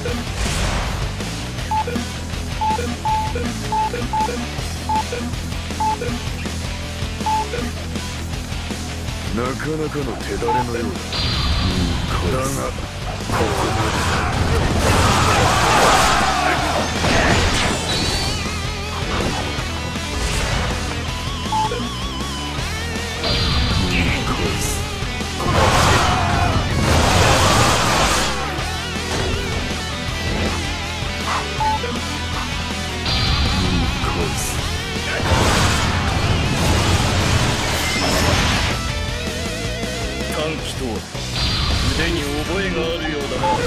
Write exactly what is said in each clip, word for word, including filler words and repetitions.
なかなかの手だれのようだ。だがここまで。いいコース。 短気とは腕に覚えがあるようだな。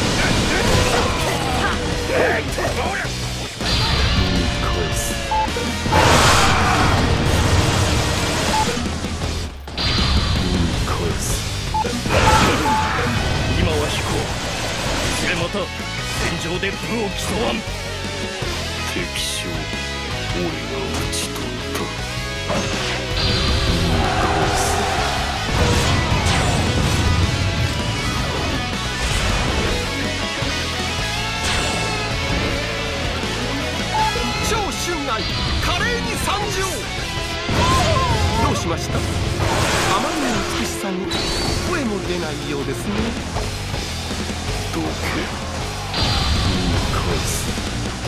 今は飛行。いずれまた戦場で武を競わん。 敵将、俺が討ち取った。 超春内華麗に参上。どうしました？あまりの美しさに声も出ないようですね。 どけ。返す。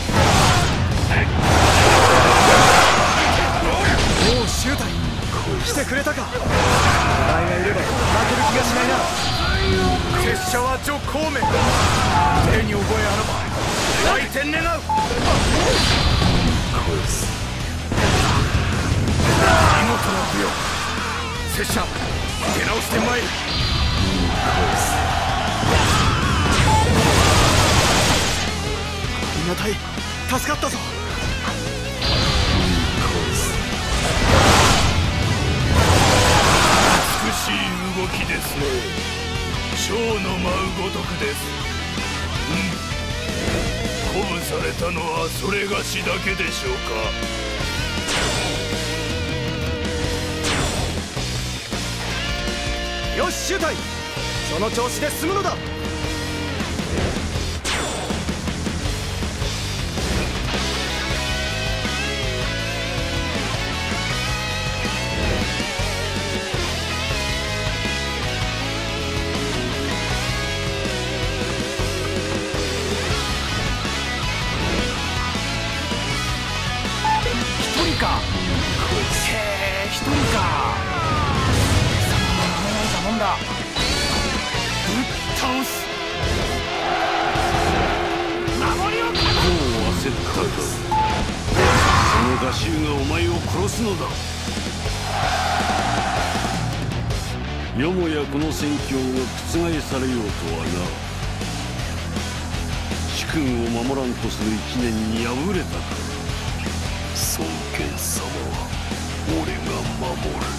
おう周太、来てくれたか。お前がいれば負ける気がしないな。拙者は徐孔明。手に覚えあらば来天願う。 返す。 見事な武よ。拙者出直してまいる。 返す。 みなたい助かったぞ。 美しい動きですね。蝶の舞うごとくです。うん、鼓舞されたのはそれがしだけでしょうか。 よし周太、その調子で進むのだ。一人か。へえ、一人か。貴様も守られたもんだ。ぶっ倒す。守りを。 もう焦ったか。その画集がお前を殺すのだ。よもやこの戦況が覆されようとはな。主君を守らんとする一念に敗れたか。孫権様は俺が守る。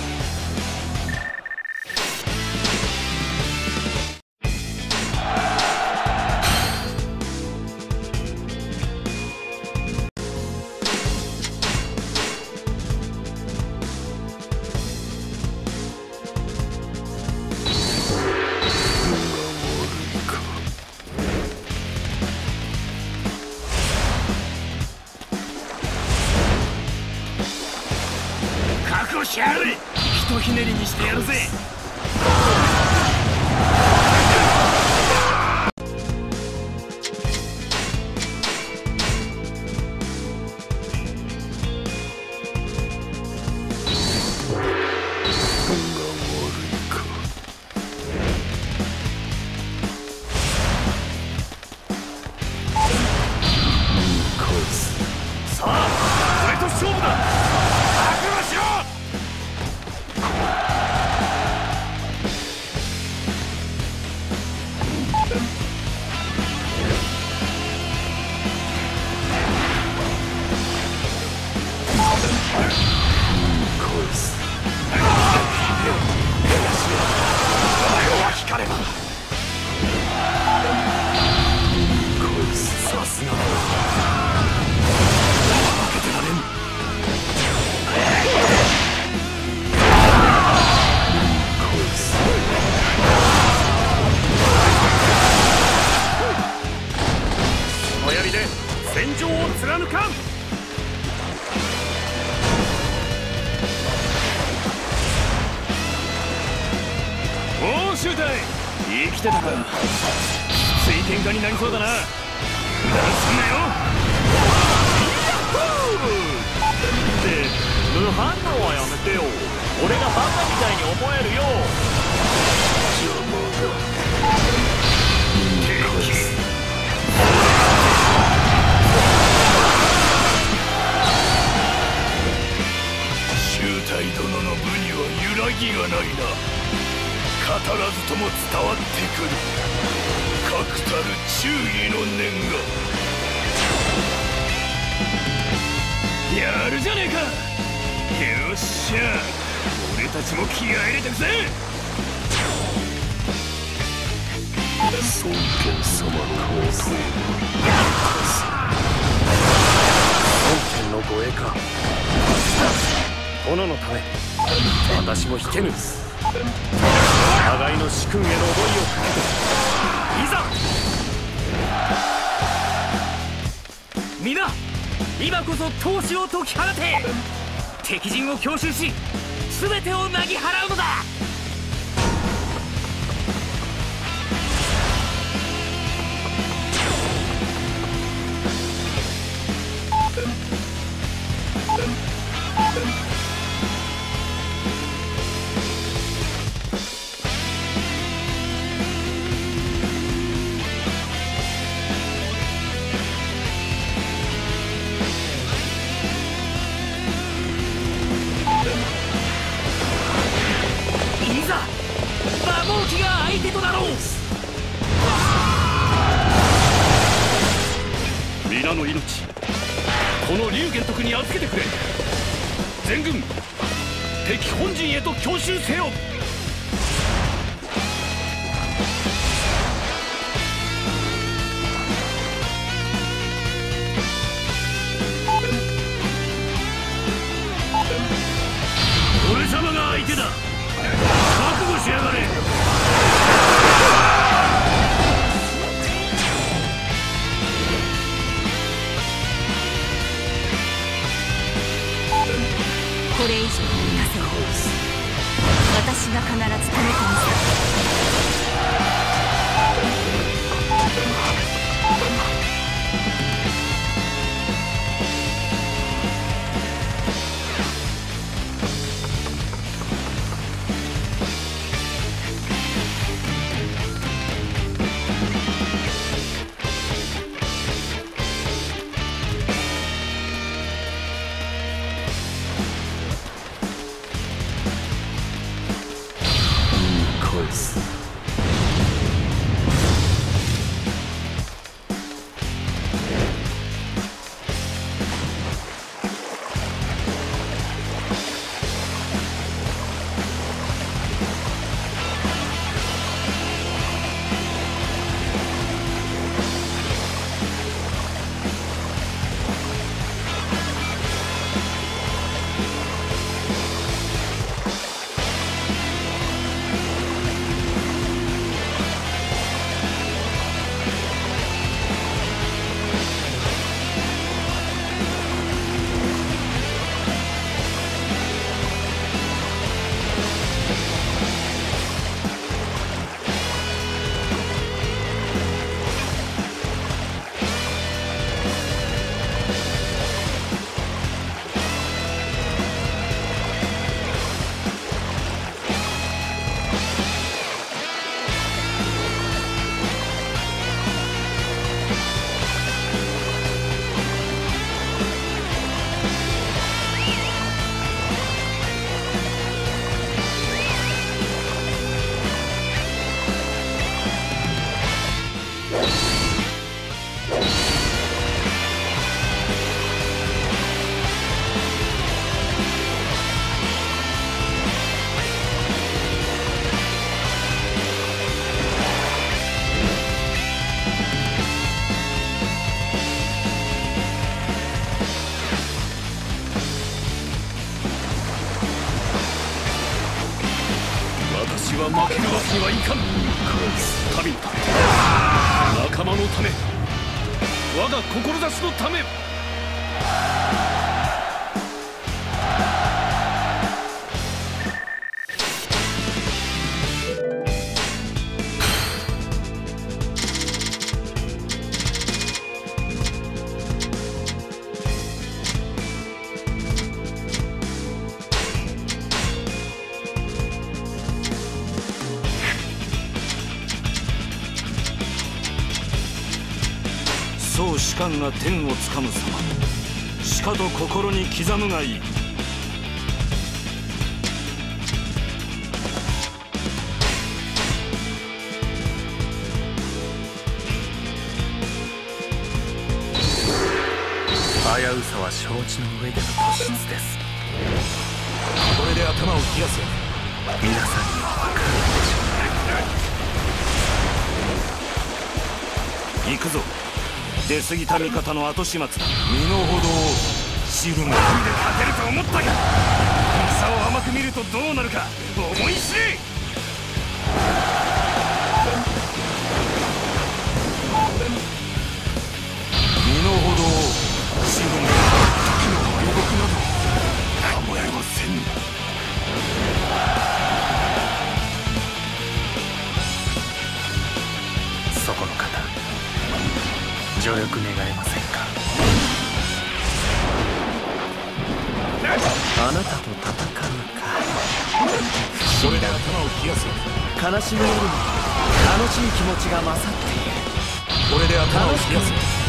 しやれ。ひとひねりにしてやるぜ。さあ、俺と勝負だ。覚悟しろ。 らぬか。 おお、集隊生きてたか。きつい喧嘩になりそうだな。油断すんなよ。って無反応はやめてよ。俺がバカみたいに思えるよ。 周太殿の部には揺らぎがないな。語らずとも伝わってくる確たる忠義の念が。 やるじゃねえか。よっしゃ、俺たちも気合い入れてくぜ。 孫権様の元へ孫権の護衛か。殿のため私も引けぬ。互いの主君への思いをかけていざ。 皆、今こそ闘志を解き放て。敵陣を強襲し全てをなぎ払うのだ。相手となろう。皆の命、この龍玄徳に預けてくれ。全軍敵本陣へと強襲せよ。俺様が相手だ。覚悟しやがれ。 これ以上行かせる。私が必ず止めてみせる。 私は負けるわけにはいかん。民のため、仲間のため、我が志のため、 そう士官が天をつかむ様、しかと心に刻むがいい。 危うさは承知の上での突出です。 これで頭を冷やせ。 皆さんには分かるでしょう。 行くぞ。出過ぎた味方の後始末だ。身の程を知るが。何で勝てると思ったか。差を甘く見るとどうなるか思い知れ。身の程を知るが。時の敗北など構いません。 そこの方、助力願えませんか。あなたと戦うか。 それで頭を冷やせ。 悲しみよりも楽しい気持ちが勝っている。 これで頭を冷やせ。 そろそろ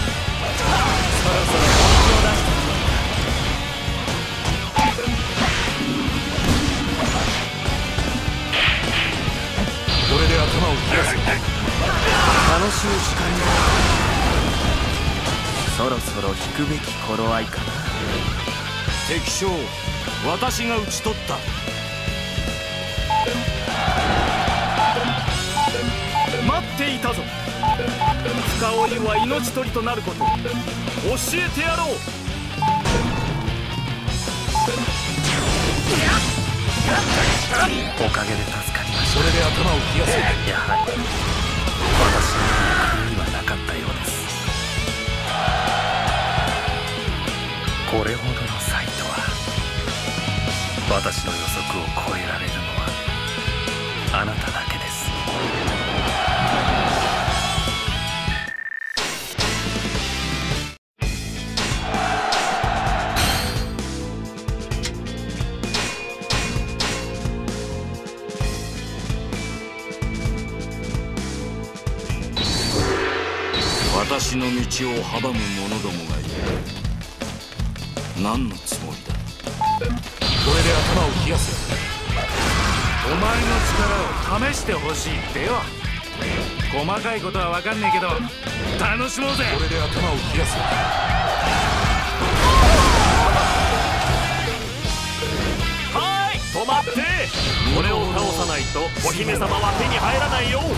本気を出してみよう。これで頭を冷やせ。 楽しい時間がそろそろ引くべき頃合いかな。 敵将、私が討ち取った。待っていたぞ。深追いは命取りとなること、教えてやろう。 おかげで助かりました。 それで頭を冷やせ。 やはり私に悔いはなかったようです。これほどの才とは、私の予測を超えられるのはあなただけです。 私の道を阻む者どもがいる。何のつもりだ。これで頭を冷やせ。 お前の力を試してほしいってよ。細かいことは分かんねえけど楽しもうぜ。 これで頭を冷やせ。はーい、止まって。俺を倒さないとお姫様は手に入らないよ。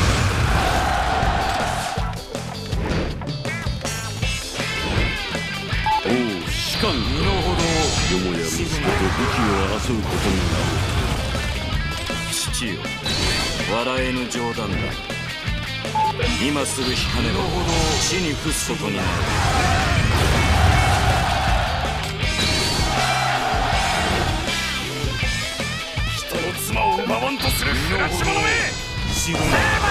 おう、士官、身の程を。よもや息子と武器を争うことになる。父よ、笑えぬ冗談だ。今すぐ引かねば地に伏すことになる。人の妻を奪わんとする不埒者め、成敗してくれる。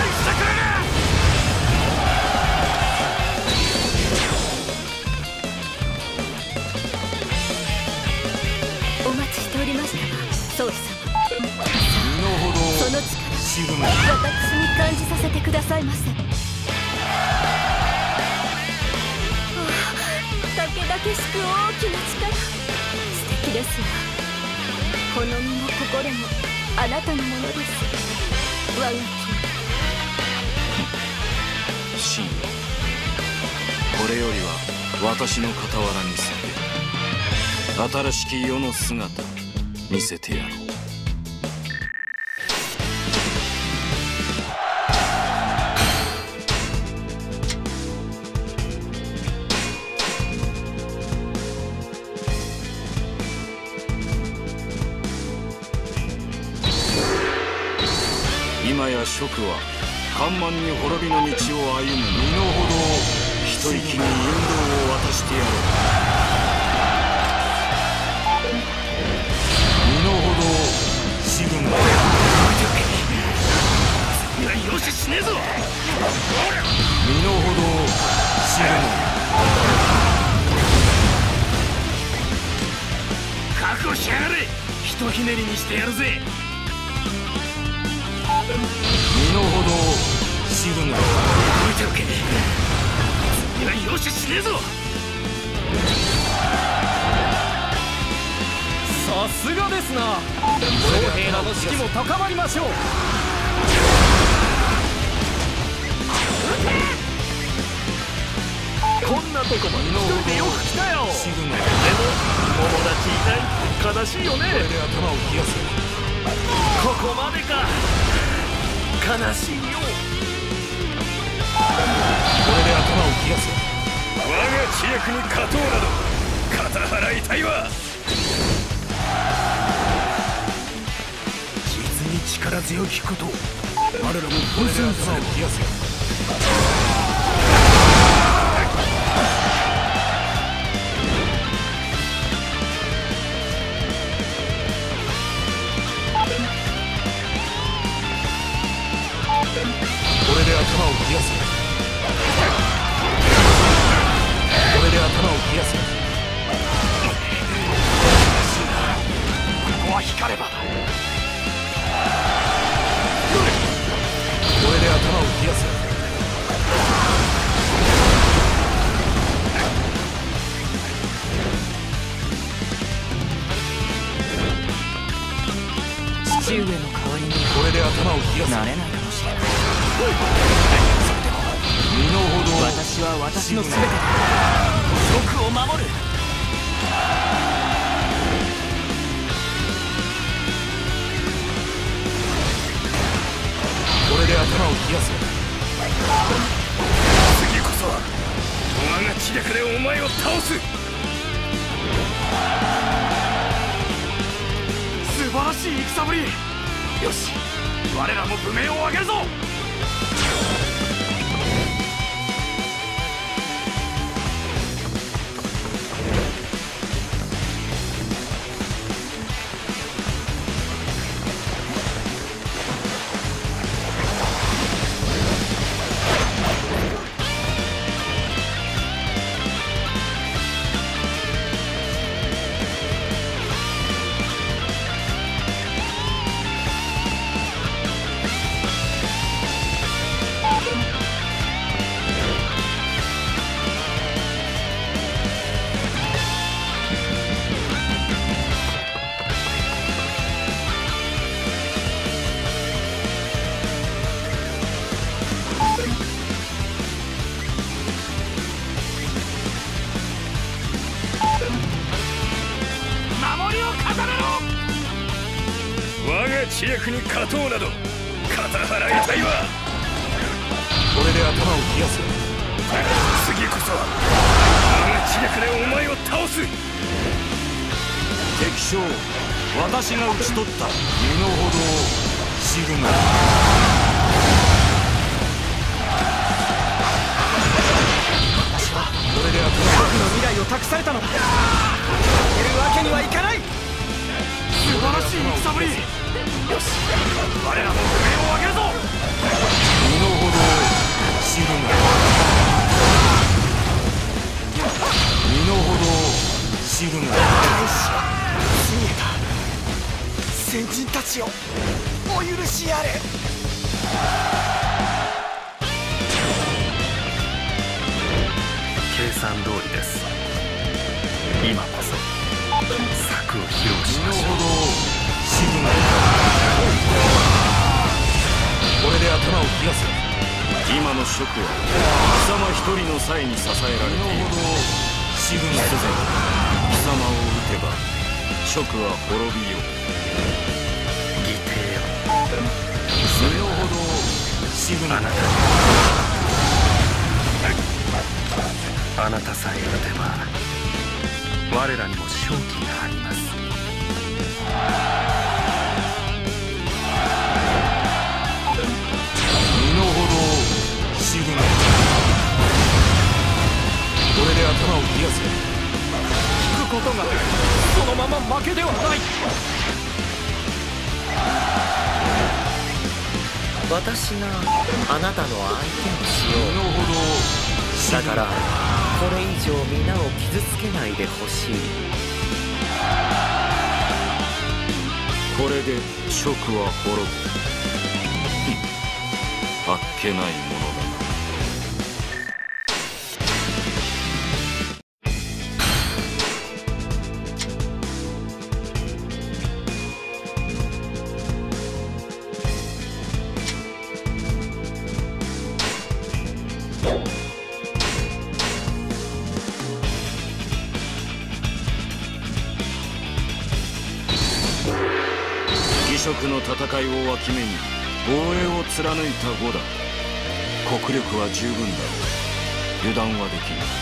お待ちしておりましたわ、宗師様。その力、私に感じさせてくださいませ。たけだけしく大きな力、素敵ですわ。この身も心もあなたのものです、我が君。 信よ、これよりは私の傍らに座れ。新しき世の姿見せてやろう。今や蜀は緩慢に滅びの道を歩む。身の程を一息に引導を渡してやろう。 ひとひねりにしてやるぜ。 身の程を知るが。 置いておけ。次は容赦しねえぞ。 さすがですな。将兵らの士気も高まりましょう。こんなとこまで一人でよく来たよ。でも友達いないって悲しいよね。これで頭を冷やせ。ここまでか。悲しいよ。 これで頭を冷やせ。 我が知略に勝とうなど肩払いたいわ。 実に力強きことを我らも本戦さを冷やせ。 これで頭を冷やせ。これで頭を冷やせ。 ここは光れば。 これで頭を冷やせ。 父上の代わりにこれで頭を冷やせ。 なれないかもしれない。 身の程を。 私は私の全てで族を守る。 これで頭を冷やせ。 次こそは我が知略でお前を倒す。 素晴らしい戦ぶり。よし、我らも武名を上げるぞ。 知略に勝とうなど肩払いたいわ。 これで頭を冷やせ。 次こそは我が知略でお前を倒す。 敵将、私が討ち取った。身の程を知るが。 私はこれで僕の未来を託されたのだ。負けるわけにはいかない。 素晴らしい戦ぶり。よし、我らも武名を上げるぞ。 身の程を知るが。身の程を知るが。 大使は逃げた。先人たちをお許しあれ。 計算通りです。今こそ策を披露しましょう。 身の程を知るが。これで頭を冷やせ。今の職は貴様一人の際に支えられている。知るが。貴様を撃てば職は滅びよう。 義弟よ、 身の程を知るが。 あなたあなたさえ撃てば我らにも勝機があります。 身の程を知るが。これで頭を冷やせ。 聞くことがそのまま負けではない。 私があなたの相手をしよ身の程をう。だからこれ以上皆を傷つけないでほしい。 これで蜀は滅ぶ。あっけないものだな。義職の戦いを脇目に防衛を貫いた呉だ。国力は十分だろう。油断はできぬ。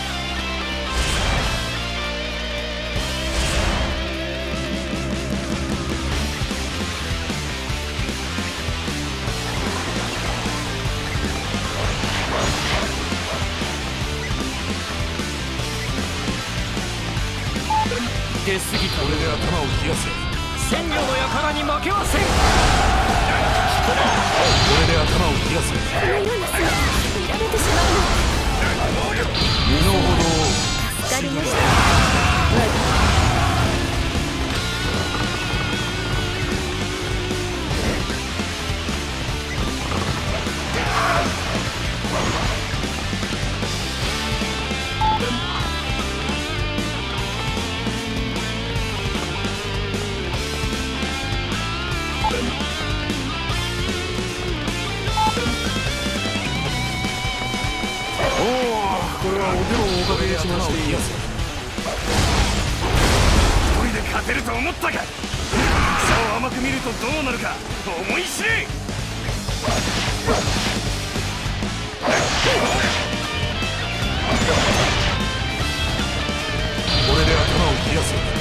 出過ぎた。これで頭を冷やせ。千両の輩に負けはせん。これで頭を冷やせ。 このような姿見られてしまうの。 身の程を。 助かりました。 これはお手のおかげでしましていやす。一人で勝てると思ったか。そう甘く見るとどうなるか思い知れ。これで頭を冷やせ。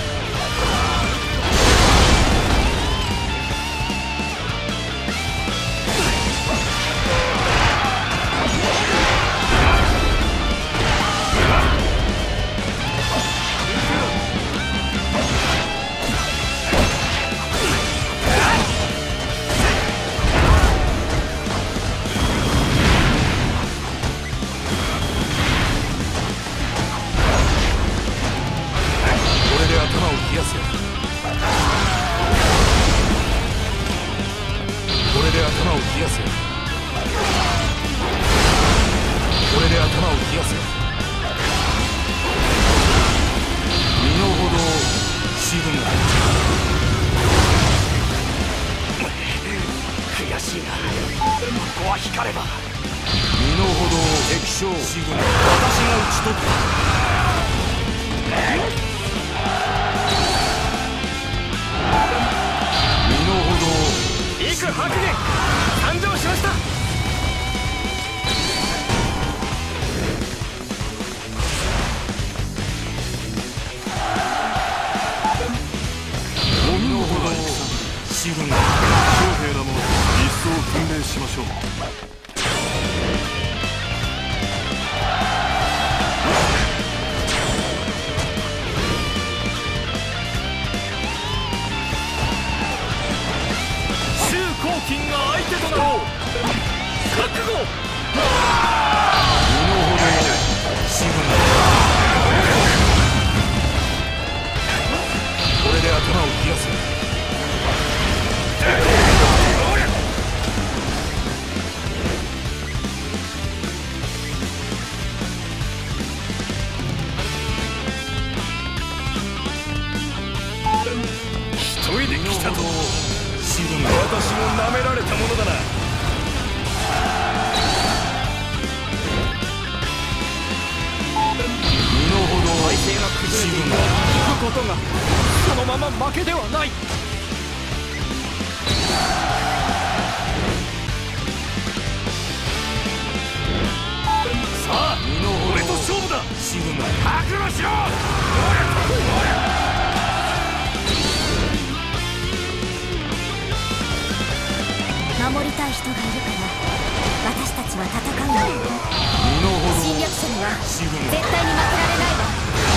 守りたい人がいるから私たちは戦うの。侵略者には絶対に負けられないわ。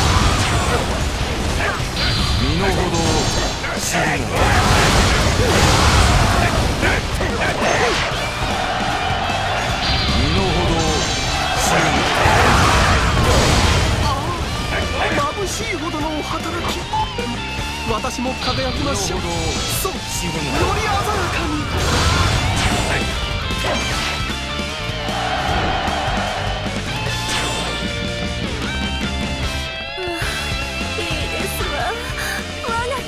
身の程を知るな。身の程を知るな。 眩しいほどのお働き。私も輝きましょう。そう汁がより鮮やかに。 いいですわ、我が君。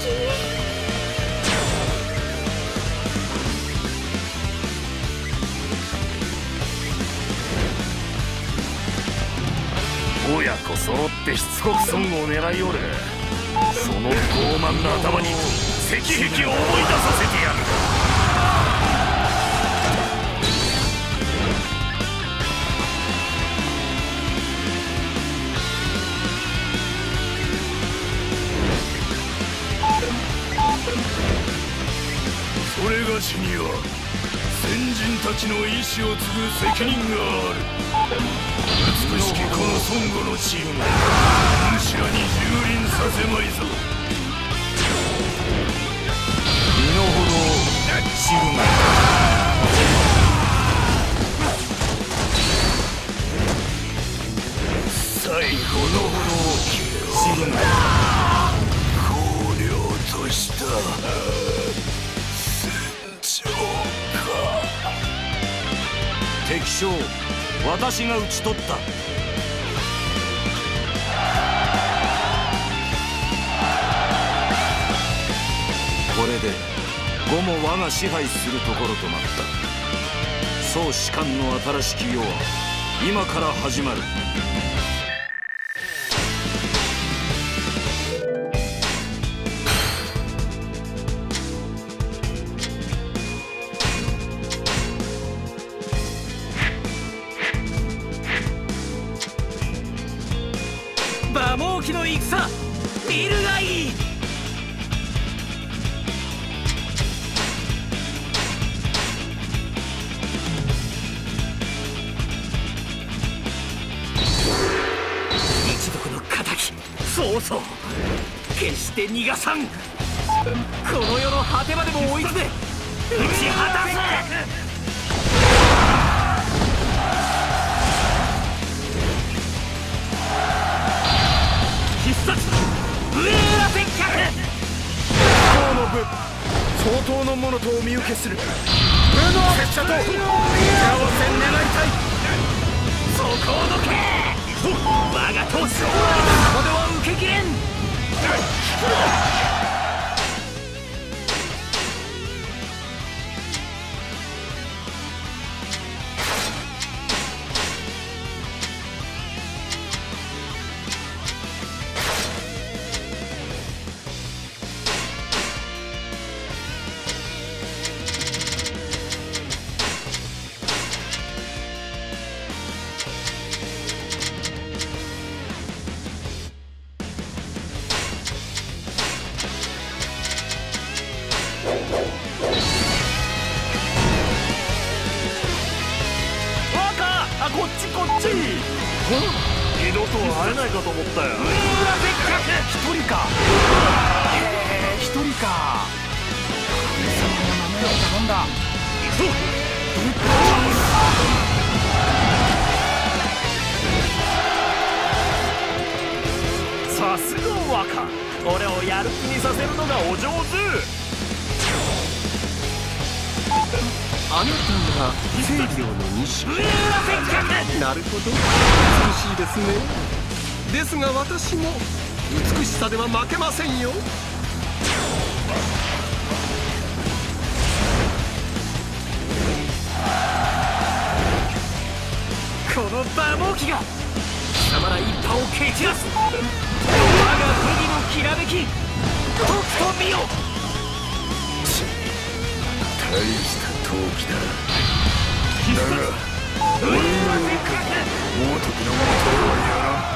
親子揃ってしつこく孫を狙いおる。その傲慢な頭に石壁を思い出させてやる。それがしには先人たちの意志を継ぐ責任がある。美しきこの孫悟の地、主らに蹂躙させまいぞ。 身の程知るが最後の知るが荒涼とした戦場か。 敵将、私が討ち取った。これで呉も我が支配するところとなった。宋士官の新しき世は今から始まる。 馬毛機の戦、見るがいい。一族の敵、そうそう、決して逃がさん。この世の果てまでも追い詰め、打ち果たす。必殺ブエーラ戦客。 今日の部相当のものとお見受けする。部の拙者と手合わせ願いたい。 そこをどけ。我が闘志をここでは受けきれん。 こっちこっち。二度と会えないかと思ったよ。一人か。へえ、一人か。神様の名前を頼んだ。さすが若。俺をやる気にさせるのがお上手。 あなたが清涼の西。なるほど、美しいですね。ですが私も美しさでは負けませんよ。この馬毛機が貴様ら一派を蹴散らす。我が武器のきらめき、とくと見よ。 大した闘気だ。だが俺のよりかも大時の元はやらん。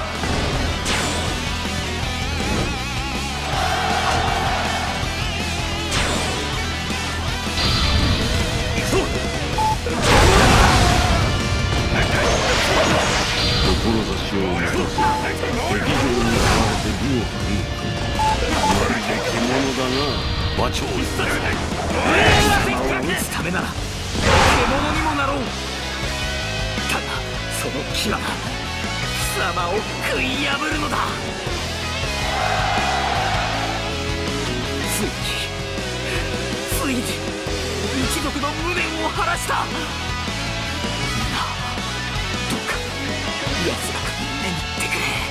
志を持たせ敵情に変われて武を振るう。まるで獣だな、馬長。 馬を撃つためなら獣にもなろう。だがその牙が貴様を食い破るのだ。ついについ入れて一族の無念を晴らした。なあ、どうか安らかに眠ってくれ。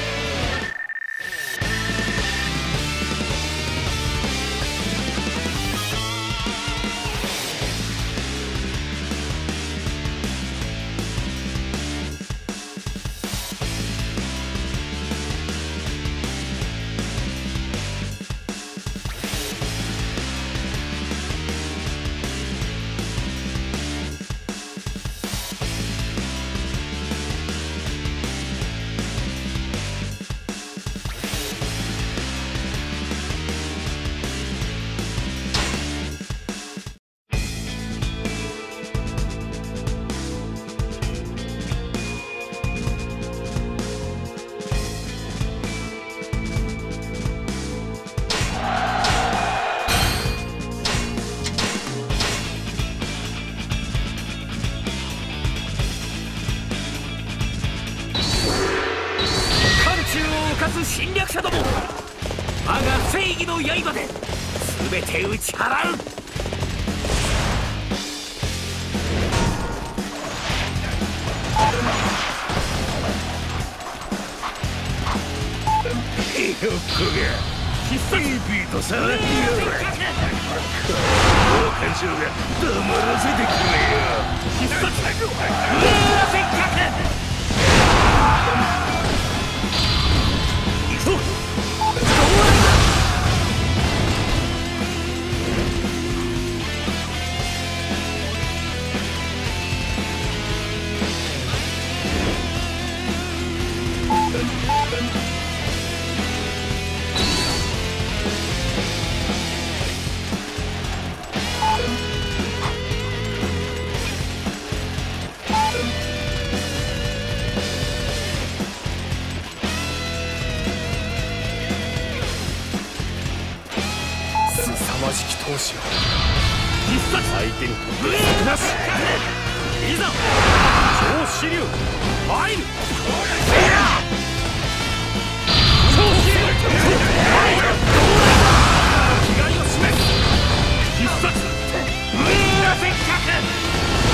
侵略者ども、我が正義の刃で全て打ち払う。 よっこが必殺ビートさ、よれ艦長が黙らせてくれよ。 必殺うわせっかく凄まじき闘志を必殺相手にブレークなし。いざ超支流入る。超支流入る。気概を示す必殺ブレークせっかく。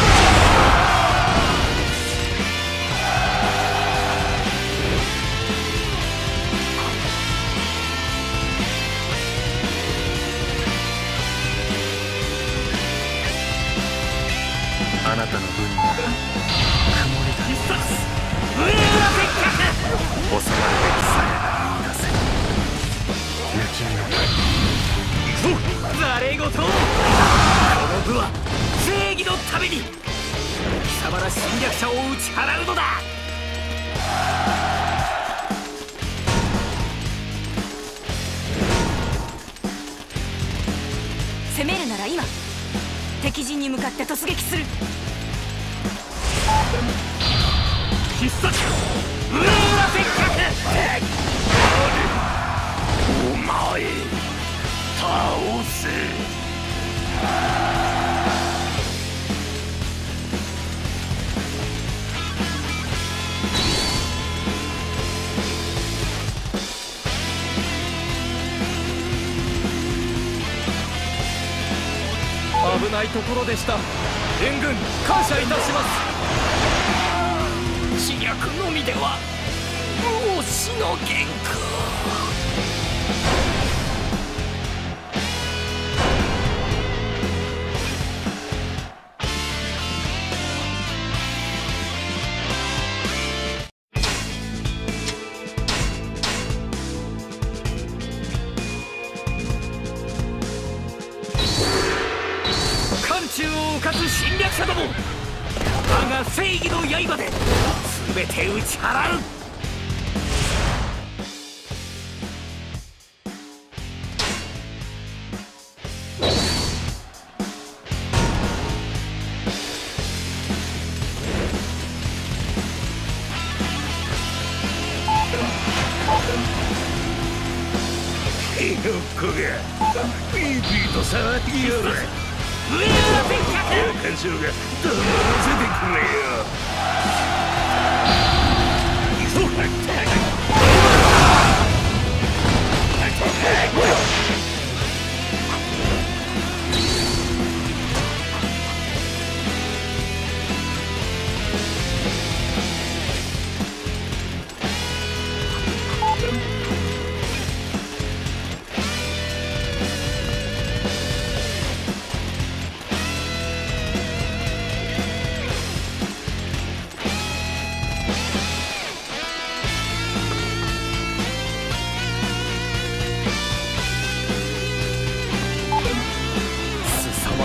あなたの分には曇りだ。 必殺ブレークせっかく。 収まるべきさえが見出せ雪のざれ言。この部は正義のために貴様ら侵略者を打ち払うのだ。 攻めるなら今、敵陣に向かって突撃する。 必殺うわせっかく。 お前倒せ。 危ないところでした。援軍感謝いたします。 知略のみではもうしのげんか。 艦中を浮かす侵略者ども、我が正義の刃で全て打ち払う。 よっこがビービーと触ってやれ。 上はせっかく。 艦長が黙らせてくれよ。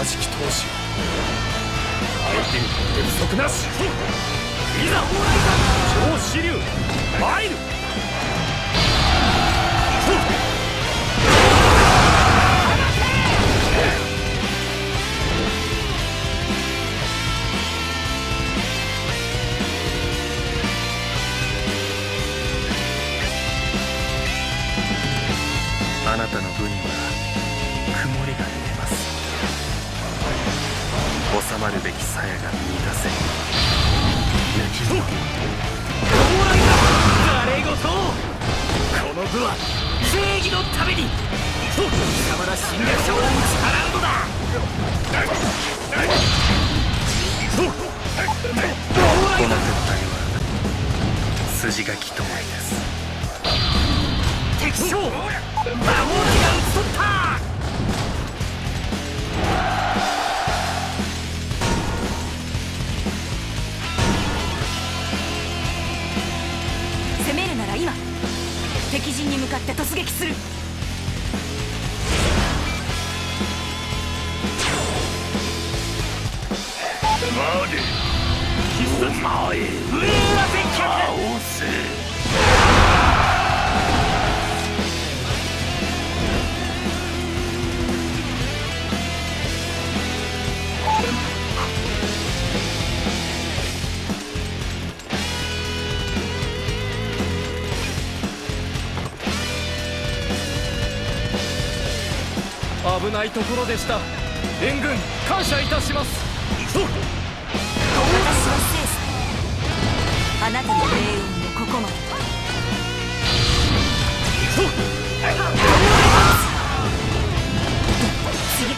しき闘志相手にとって不足なし。いざ超支流参る。あなたの部には曇りが見えます。収まるべき鞘が見出せ。誰事この部は正義のために貴様ら侵略者を打ち払うのだ。この撤退は筋書き通りです。敵将魔王機が討ち取った。 攻めるなら今、敵陣に向かって突撃する。 待て、必殺前へ上は絶叫倒せ。 危ないところでした。援軍感謝いたします。 私は生死、あなたの命運もここまで。次こ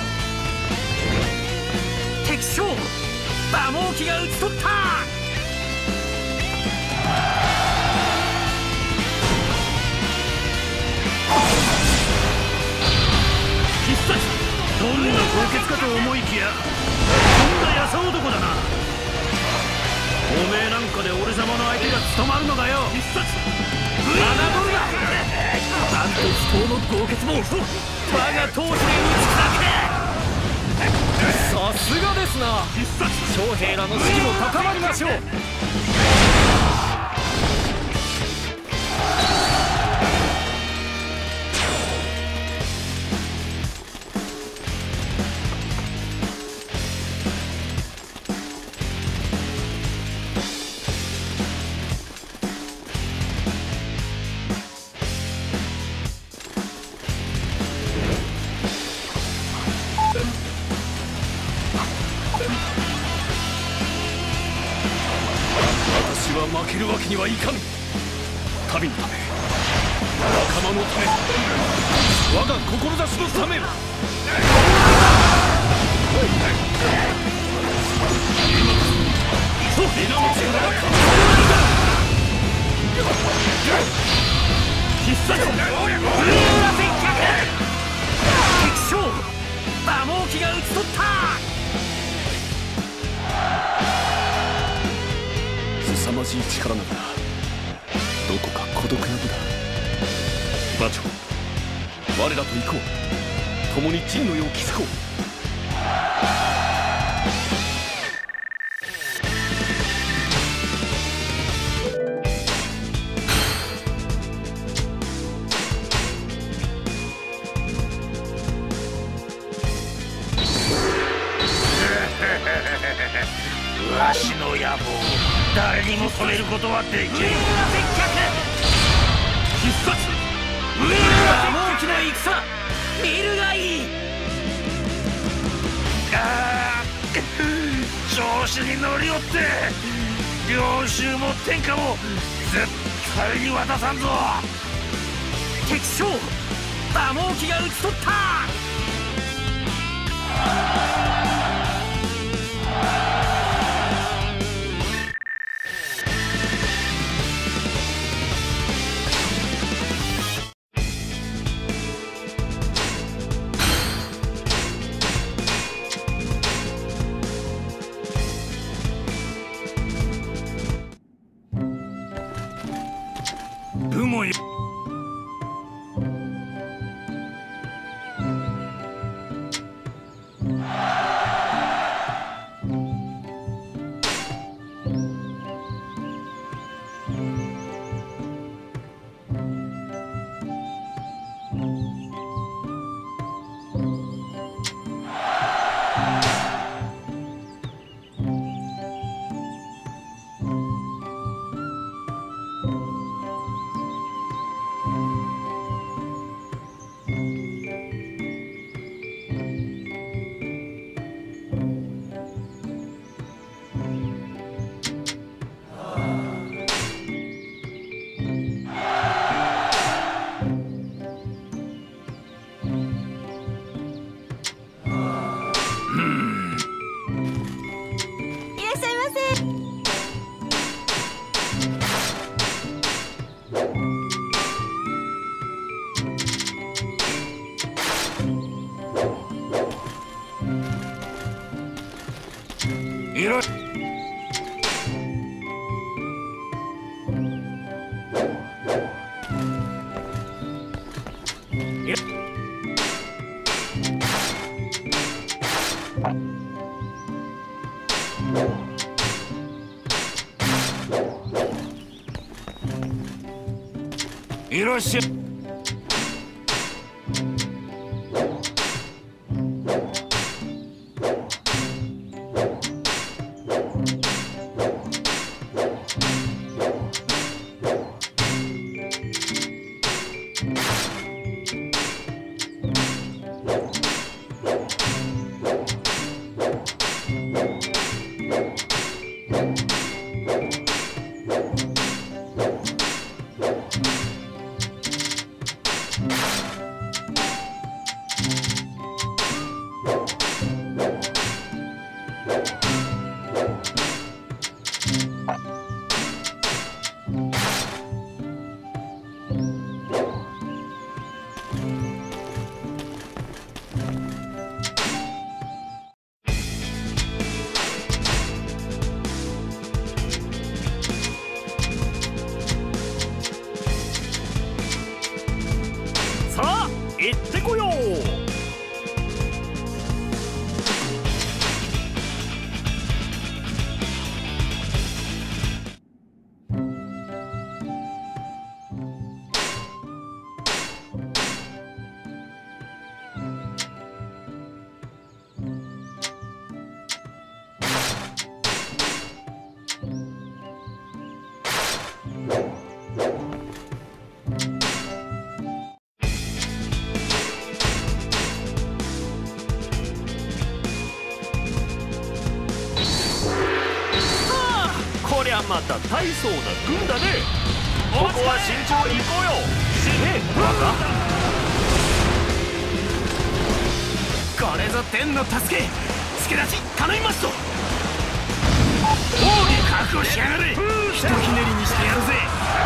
そ敵将馬毛機が討ち取った。必殺どんな高潔かと思いきやとんだやさ男だな。おめえなんかで俺様の相手が務まるのだよ。必殺侮るな。なんと不当の豪傑も我が闘志で打ち砕け。さすがですな。将兵らの士気も高まりましょう。負けるわけにはいかぬ。民のため、仲間のため、我が志のため。今皆の力がか必殺敵将馬毛機が討ち取った。凄まじい力ながらどこか孤独な部だ。馬長、我らと行こう。共に陣の世を築こう。 わしの野望、誰にも止めることはできん。 必殺馬毛機の戦、見るがいい。 ああ、調子に乗りよって領収も天下も絶対に渡さんぞ。 敵将馬毛機が討ち取った。 部もよいらっしゃい。 行ってこよう。こりゃまた大層な軍だね。ここは慎重に行こうよ。ねえ、若。これぞ天の助け。助立ち頼みますと。王に覚悟しやがれ。ひとひねりにしてやるぜ。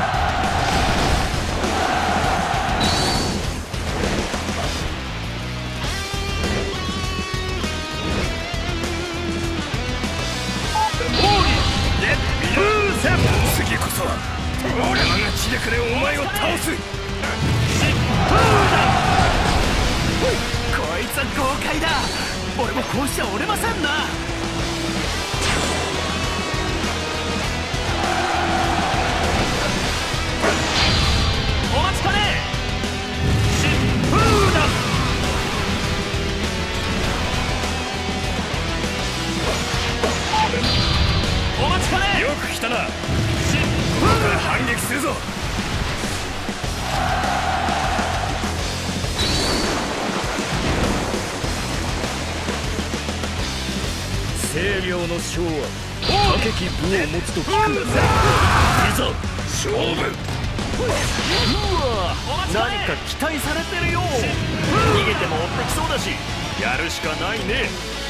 次こそは俺の血でくれお前を倒す。 こいつは豪快だ。俺もこうしちゃ折れませんな。お待ちかね。疾風だ。お待ちかね。 よく来たな。反撃するぞ。 清涼の将は高き武を持つと聞く。いざ勝負。うわ、何か期待されてるよ。逃げても追ってきそうだし、やるしかないね。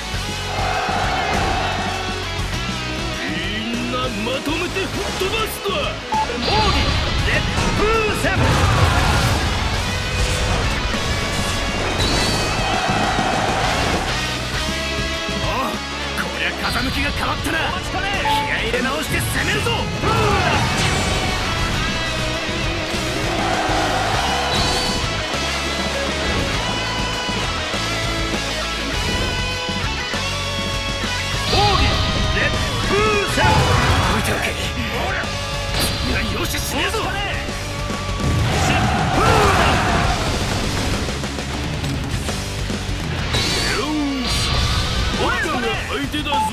みんなまとめて吹っ飛ばすと。奥義烈風戦。おう、こりゃ風向きが変わったな。気合い入れ直して攻めるぞ。よし、死ねえぞ。俺らが相手だぞ。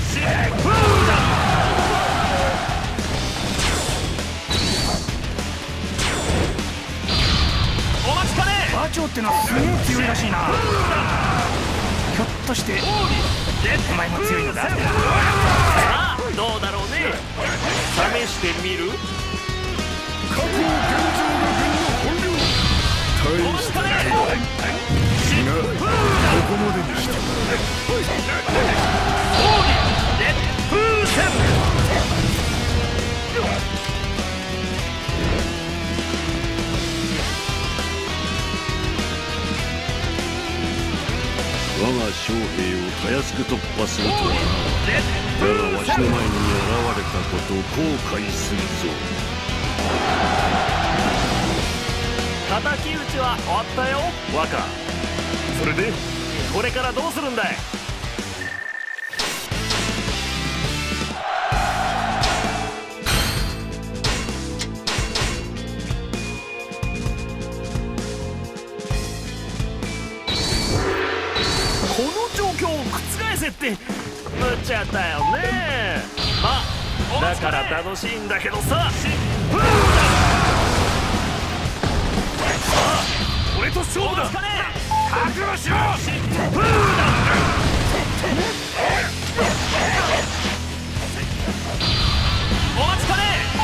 お待ちかね。 馬長ってのはすげえ強いらしいな。ひょっとしてお前も強いのだ。 さあ、どうだろうね。試してみる。 過去現状が軍の本領。大したないがここまでにして奥義烈風戦。 我が将兵をたやすく突破するとはな。だがわしの前に現れたことを後悔するぞ。 叩き撃ちは終わったよ、若。それでこれからどうするんだい。 って無茶だよね。まあだから楽しいんだけどさ。さあ俺と勝負だ。覚悟しろ。お待ちかね。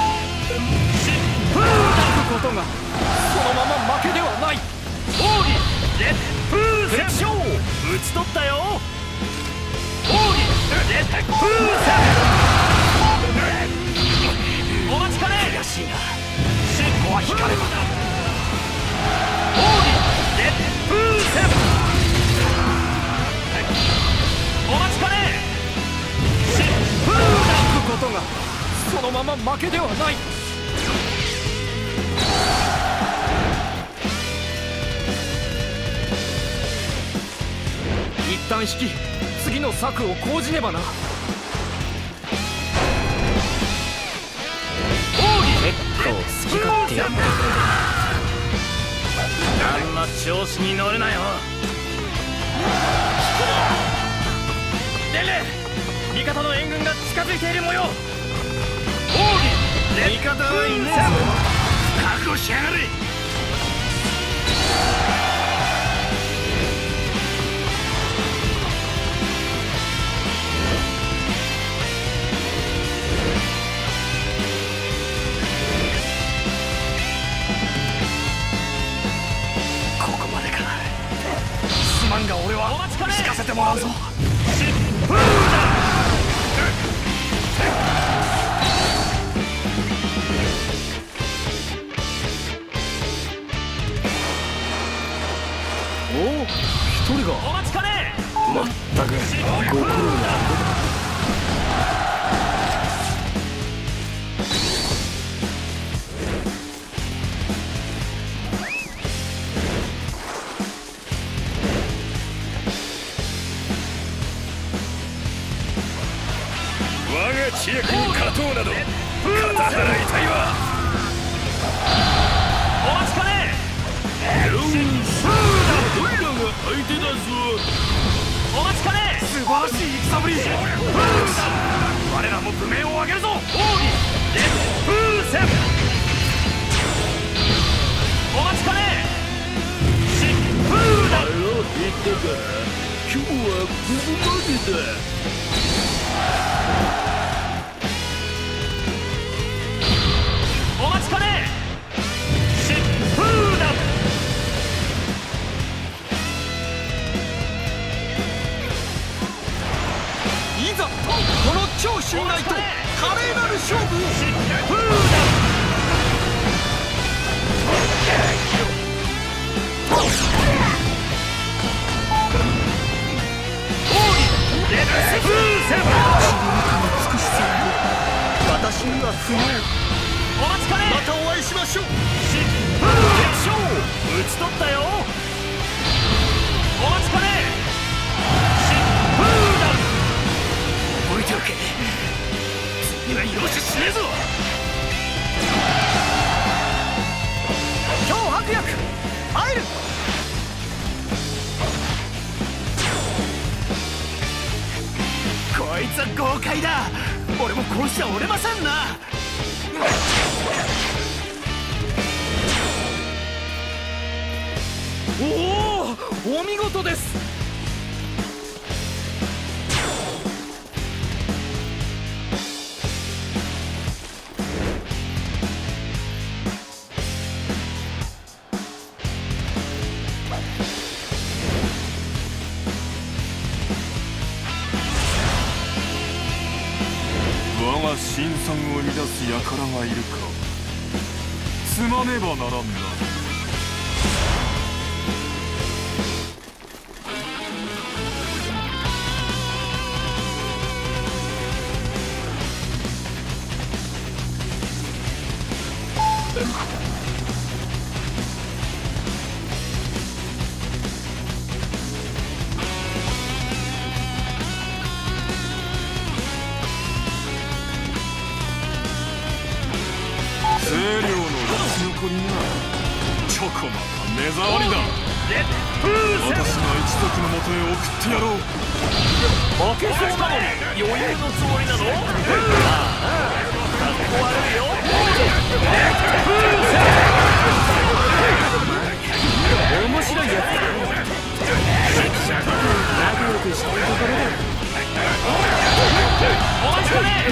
ことがそのまま負けではない。 奥義レッド風船打ち取ったよ。奥義レッド風船。お待ちかね。悔しいな。尻尾は光ればだ。奥義レッド風船。お待ちかね。尻尾だ。 ことがそのまま負けではない。一旦引き、次の策を講じねばな。 結構好き勝手やってくれ。あんま調子に乗るなよ。レンレ味方の援軍が近づいている模様。味方はいねえぞ。覚悟しやがれ。ここまでか。すまんが俺は引かせてもらうぞ。 おお、一人が。 お待ちかね。 まったくご苦労な。 我が知略に勝とうなど肩払いたいわ。 お待ちかね。 おいらが相手だぞ。 お待ちかね。 素晴らしい戦ぶり。 我らも武名を上げるぞ。奥義レッド風船。お待ちかね。疾風だ。 あよ言ったか。今日はここまでだ。 お待ちかね。疾風だ。 いざこの超襲来と華麗なる勝負を。 疾風だ。レッド風船。 美しさ私には不要。 お待ちかね。 またお会いしましょう。 疾風決勝打ち取ったよ。お待ちかね。疾風だ。覚えておけ。次は容赦しねえぞ。 今日白薬入る。 こいつは豪快だ。俺もこうしちゃ折れませんな。 おお、お見事です。 我が辛酸を生み出す輩がいるか。つまねばならんな。清涼の生き残りがチョコまた目障りだ。 私が一族のもとへ送ってやろう。 負けそうなのに余裕のつもりなの？ああ、かっこ悪いよ。面白いやつだ。仲良くしたいところだ。お待ちかね。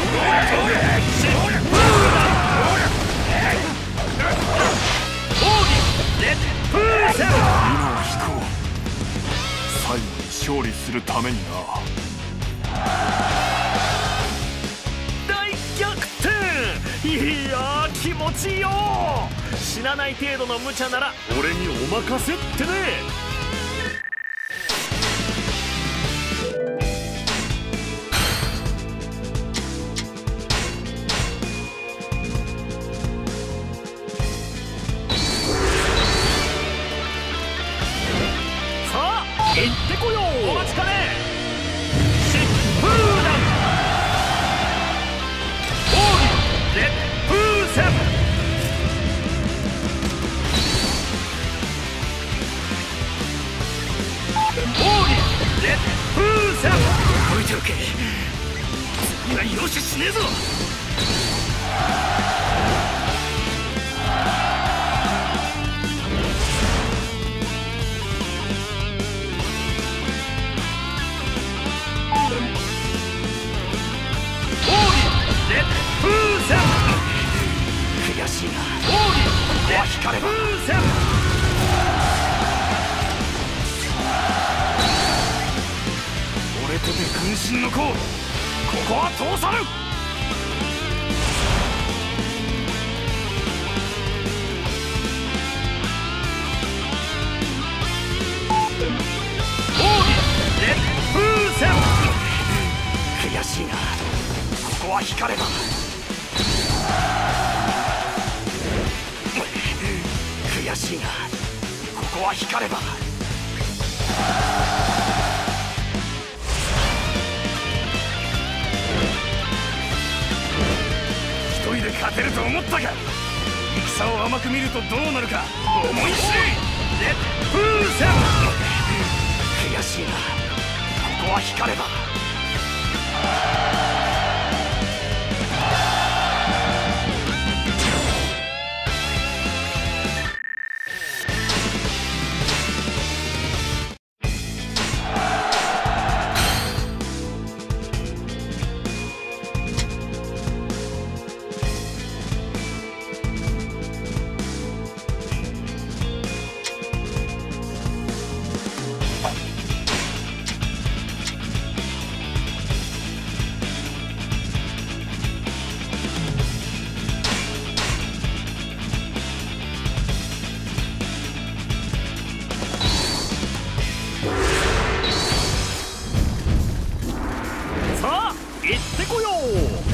最後に勝利するためにな。 大逆転。いやー気持ちいいよ。死なない程度の無茶なら俺にお任せってね。行ってこよう。お待ちかね。疾風弾。オーリ烈風戦。オーリ烈風戦。 動いておけ。次は容赦しねえぞ。悔しいな。ここは光れば。俺とて軍神の子、ここは通さぬ。悔しいな。ここは光れば。悔しいが、ここは光れば。一人で勝てると思ったか。戦を甘く見るとどうなるか思い知れ。烈風戦。悔しいが、ここは光れば。 行ってこよう。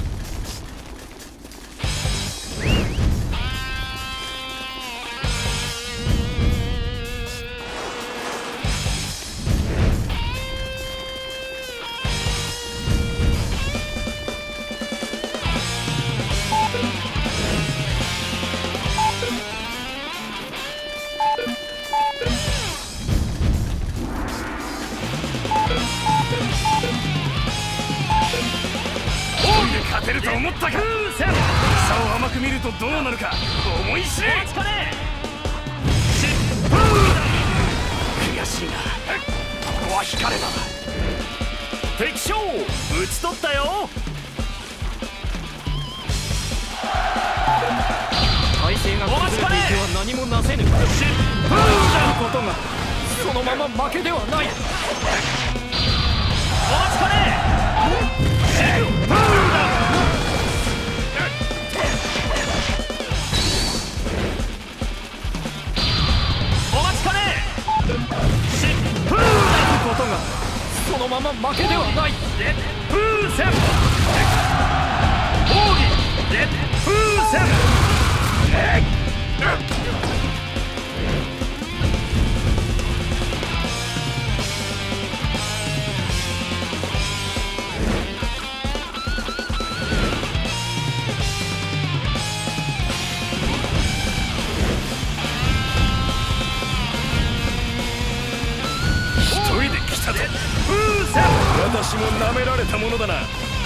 勝てると思ったか。戦を甘く見るとどうなるか思い知れ。悔しいな。ここは光れば。 敵将討ち取ったよ。体勢が崩れていては何もなせぬ。疾風弾ことがそのまま負けではない。お待ちかね。疾風弾。ことがそのまま負けではない。烈風戦。奥義烈風戦。 私も舐められたものだな。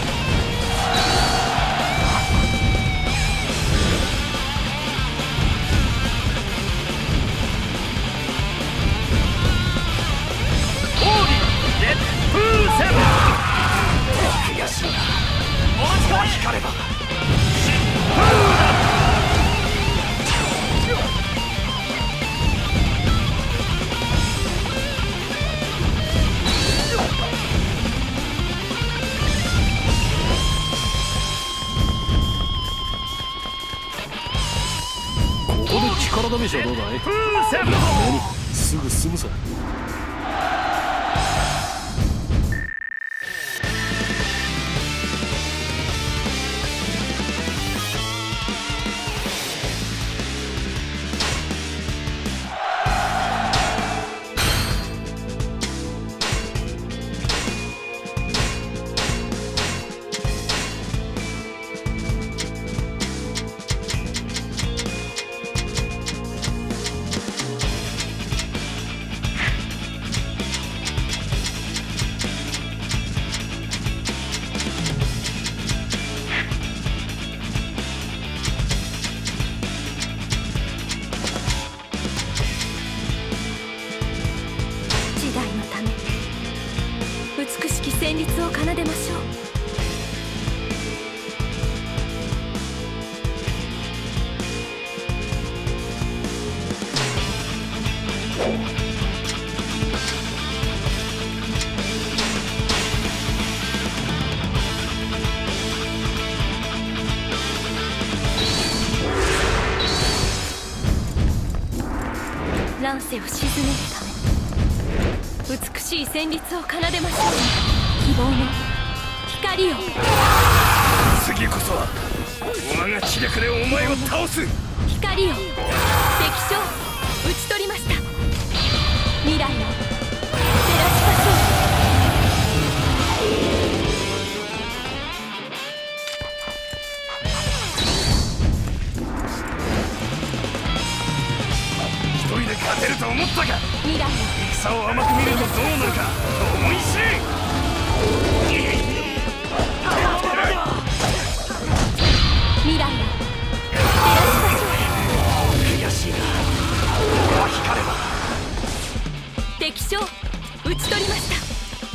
悔しいな。お待ち光ればここで力試しはどうだい？すぐ済むさ。 旋律を奏でましょう。乱世を鎮めるため美しい旋律を奏でましょう。希望の光を。 次こそは我が知力でお前を倒す。 光を敵将討ち取りました。未来を照らしましょう。 一人で勝てると思ったか。 未来を戦を甘く見るとどうなるか思い知れ。 未来を照らしましょう。 悔しいな。こは光れば敵将討ち取りました。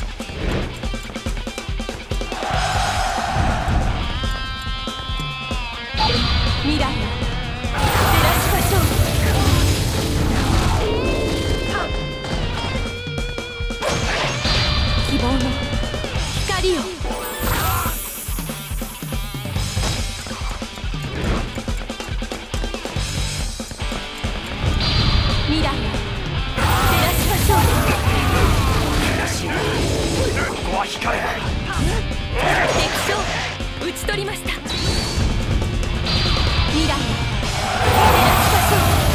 未来を照らしましょう。希望の光を。未来を照らしましょう。 悔しいな。ここは光れば敵将討ち取りました。未来を照らしましょう。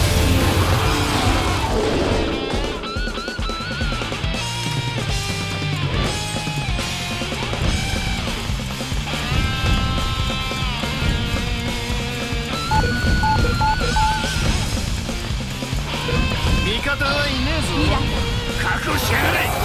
味方はいねえぞ。 未来を覚悟しやがれ。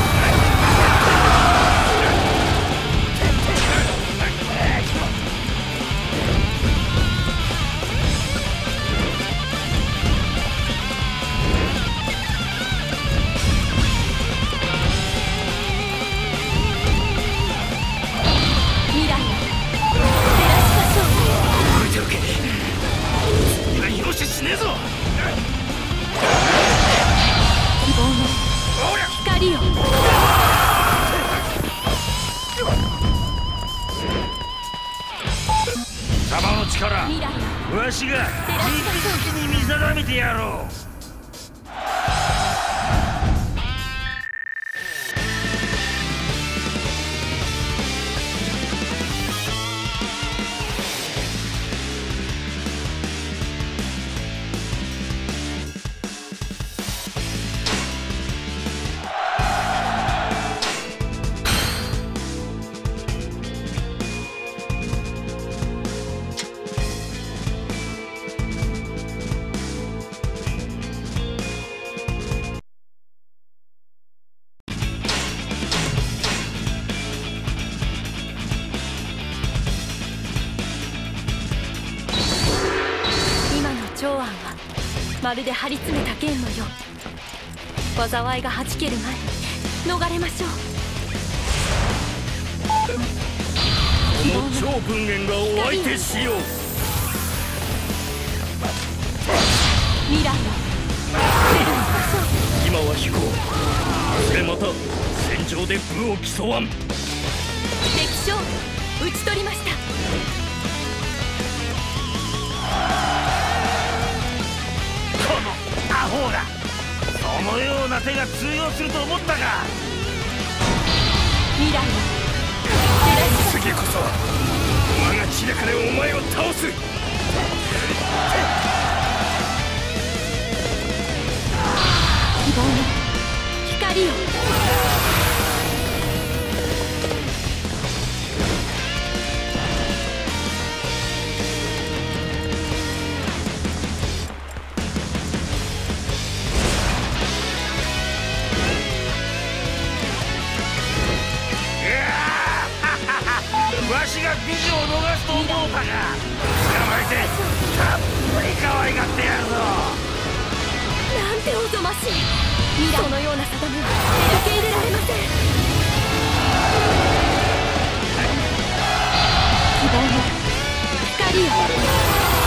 未来を照らしましょう。 動いておけ。次は容赦しねえぞ。 希望の光を。 様の力、 未来をわしが照らしましょう。 一気に見定めてやろう。 まるで張り詰めた剣のよう。災いがはじける前に逃れましょう。 この超分煙がお相手しよう。 未来を今は飛行。それまた戦場で武を競わん。 敵将討ち取りました。 このアホがそのような手が通用すると思ったか。 未来を次こそ我が血だかでお前を倒す。 希望の光を。 わしが美女を逃すと思うたか。捕まえてたっぷり可愛がってやるぞ。 なんておぞましい。そのような定めは受け入れられません。希望の光を。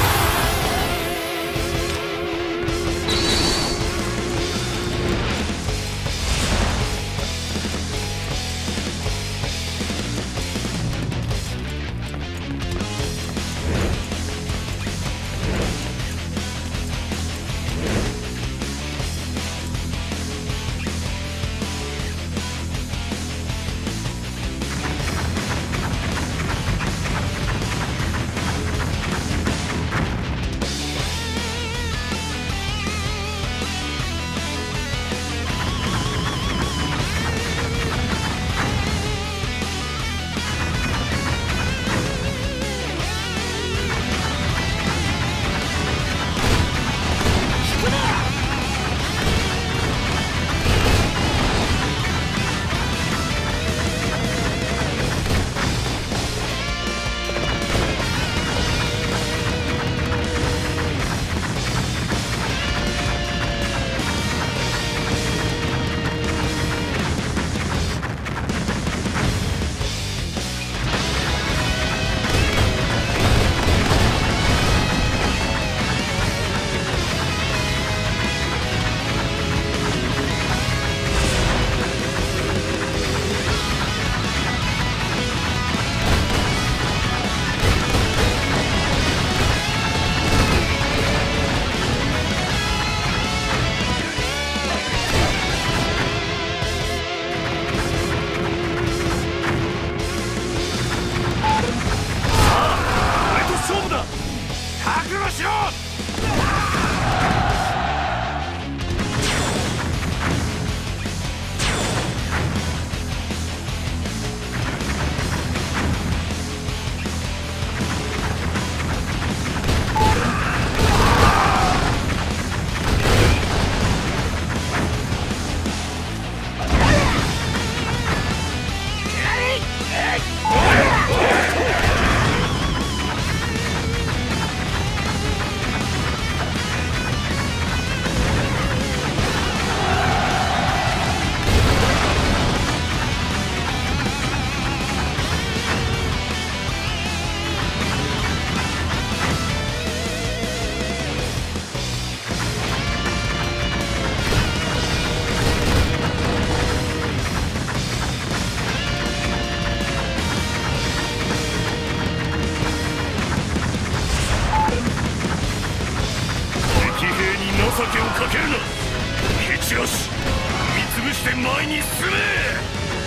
情けをかけるな。蹴散らし踏み潰して前に進め。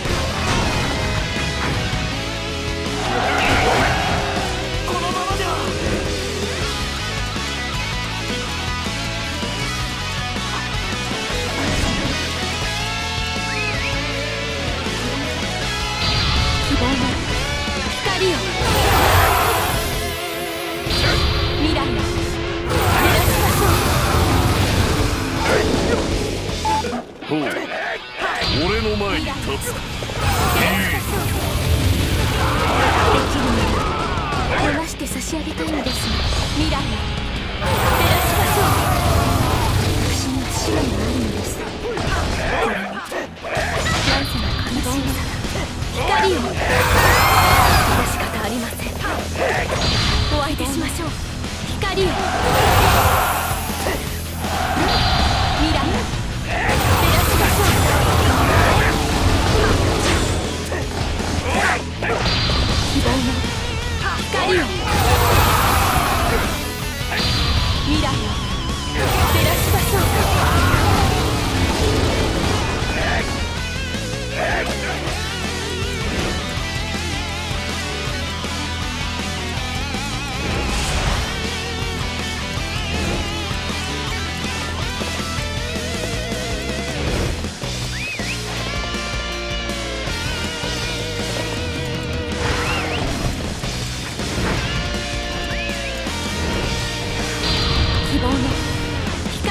このままでは希望の光を。未来を照らしましょう。 ほう、俺の前に立つ。 できるなら話して差し上げたいのですが、未来を照らしましょう。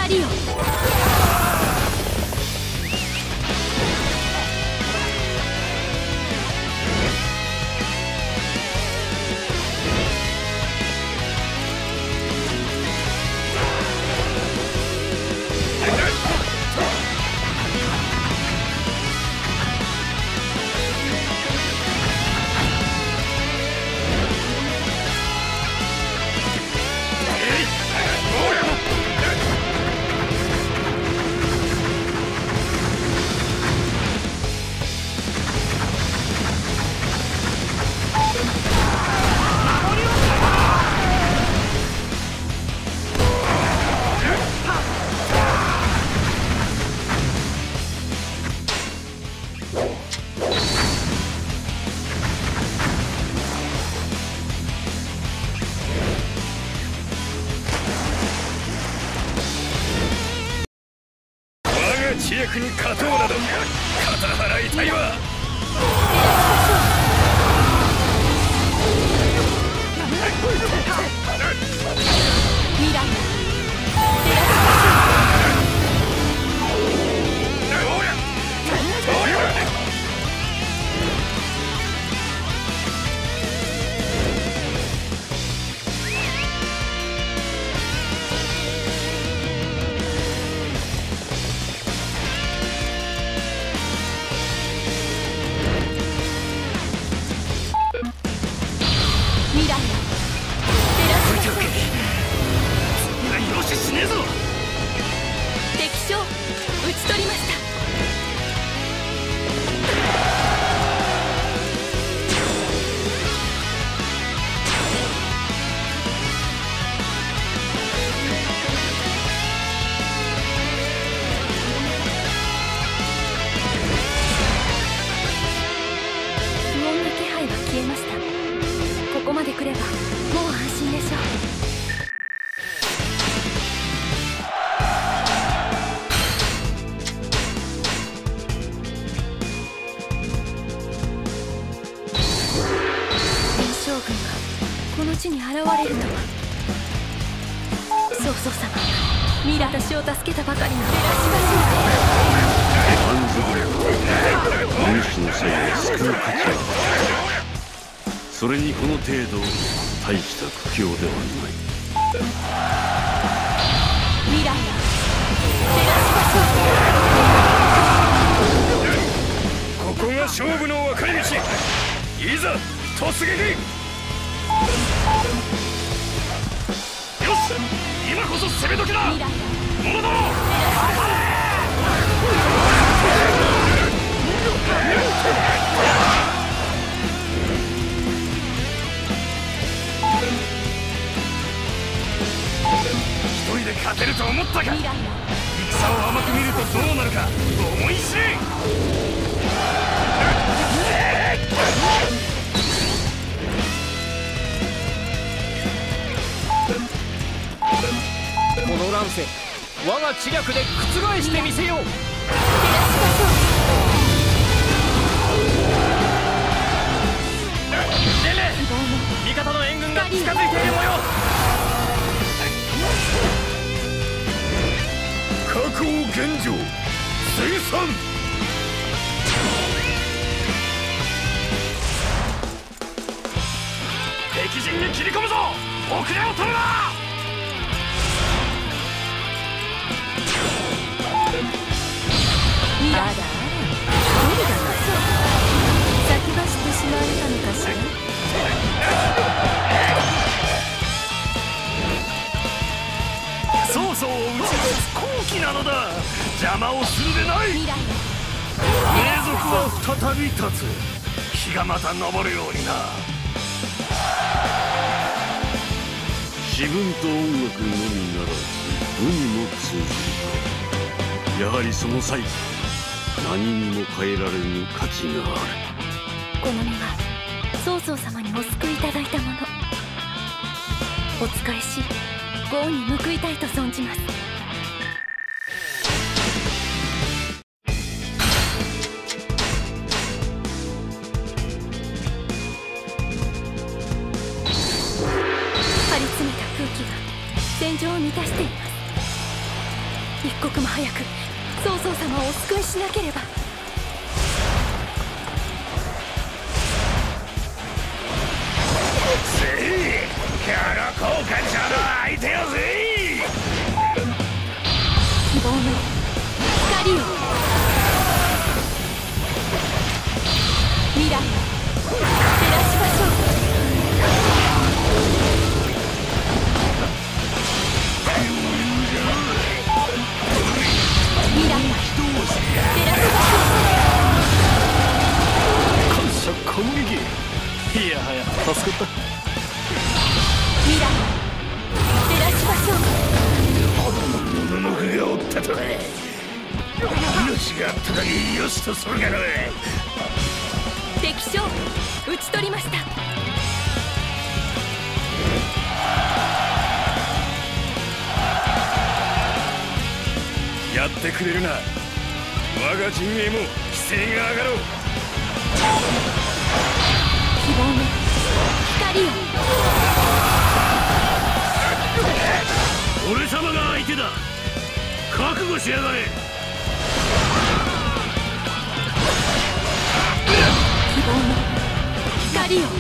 光よ。 知略に勝とうなど肩払いたいわ。 未来に現れるとは。曹操様、ミラ私を助けたばかりの満足だ。お主の際を救う価値はそれにこの程度大した苦境ではない。 ミラやここが勝負の分かれ道。いざ突撃。よし、今こそ攻め時だ。者ども、一人で勝てると思ったか。戦を甘く見るとどうなるか思い知れ。 この乱世、我が知略で覆してみせよう。レレ、味方の援軍が近づいている模様。 確保現状、生産。敵陣に切り込むぞ。遅れを取るな。 あらあら、無理だな。先走ってしまわれたのかしら。 曹操を打ち出す好機なのだ。邪魔をするでない。 未来永続は再び立つ。日がまた昇るようにな。 詩文と音楽のみならず武にも通じるか。やはりその際何にも変えられぬ価値がある。 この身は曹操様にお救いいただいたもの。お仕えし業に報いたいと存じます。張り詰めた空気が戦場を満たしています。 一刻も早く曹操様をお救いしなければ。 せいキャラ交換者の相手よぜ。 希望の光よ、未来を照らしましょう。未来を照らしましょう。 感謝攻撃。いやはや助かった。 未来を照らしましょう。 もののふがおったとは命があっただけよしとするがな。 敵将討ち取りました。 やってくれるな。我が陣営も規制が上がろう。 希望の光よ、 俺様が相手だ。覚悟しやがれ。 希望の光よ、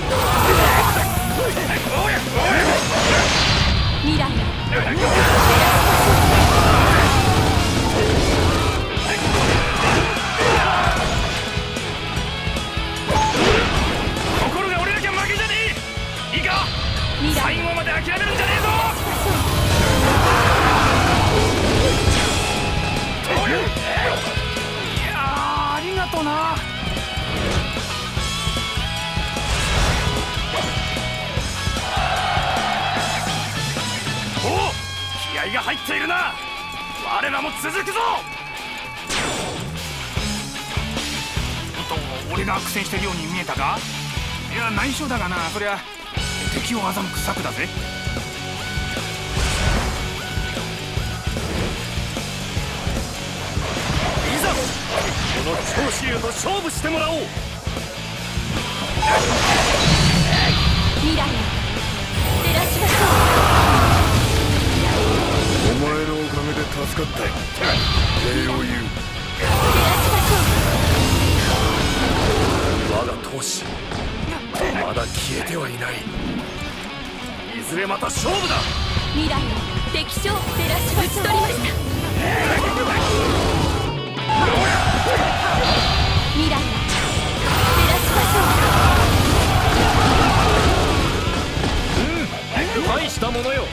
未来を照らしましょう。 心が折れなきゃ負けじゃねえ。いいか、最後まで諦めるんじゃねえぞ。 いやー、ありがとな。 おお、気合が入っているな。我らも続くぞ。 と俺が苦戦してるように見えたか。いや内緒だがな、そりゃ敵を欺く策だぜ。 いざこの長州と勝負してもらおう。 未来を照らしましょお前のおかげで助かった。礼を言う。 う。照らしましょう。 我が闘志まだ消えてはいない。いずれまた勝負だ。 未来を敵将照らしましょう。討ち取りました。未来を照らしましょうん、大したものよ。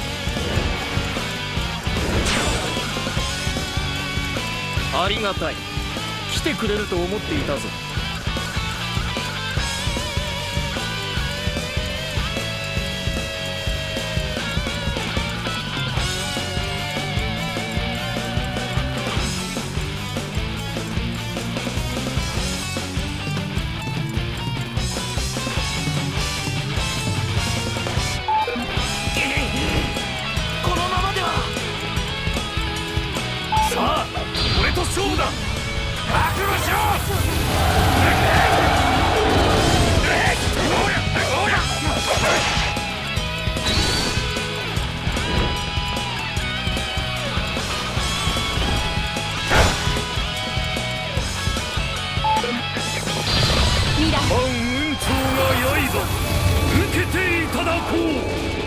ありがたい。来てくれると思っていたぞ。 このままでは。さあ、俺と勝負だ。覚悟しろ。 未来本運長が良いぞ。受けていただこう。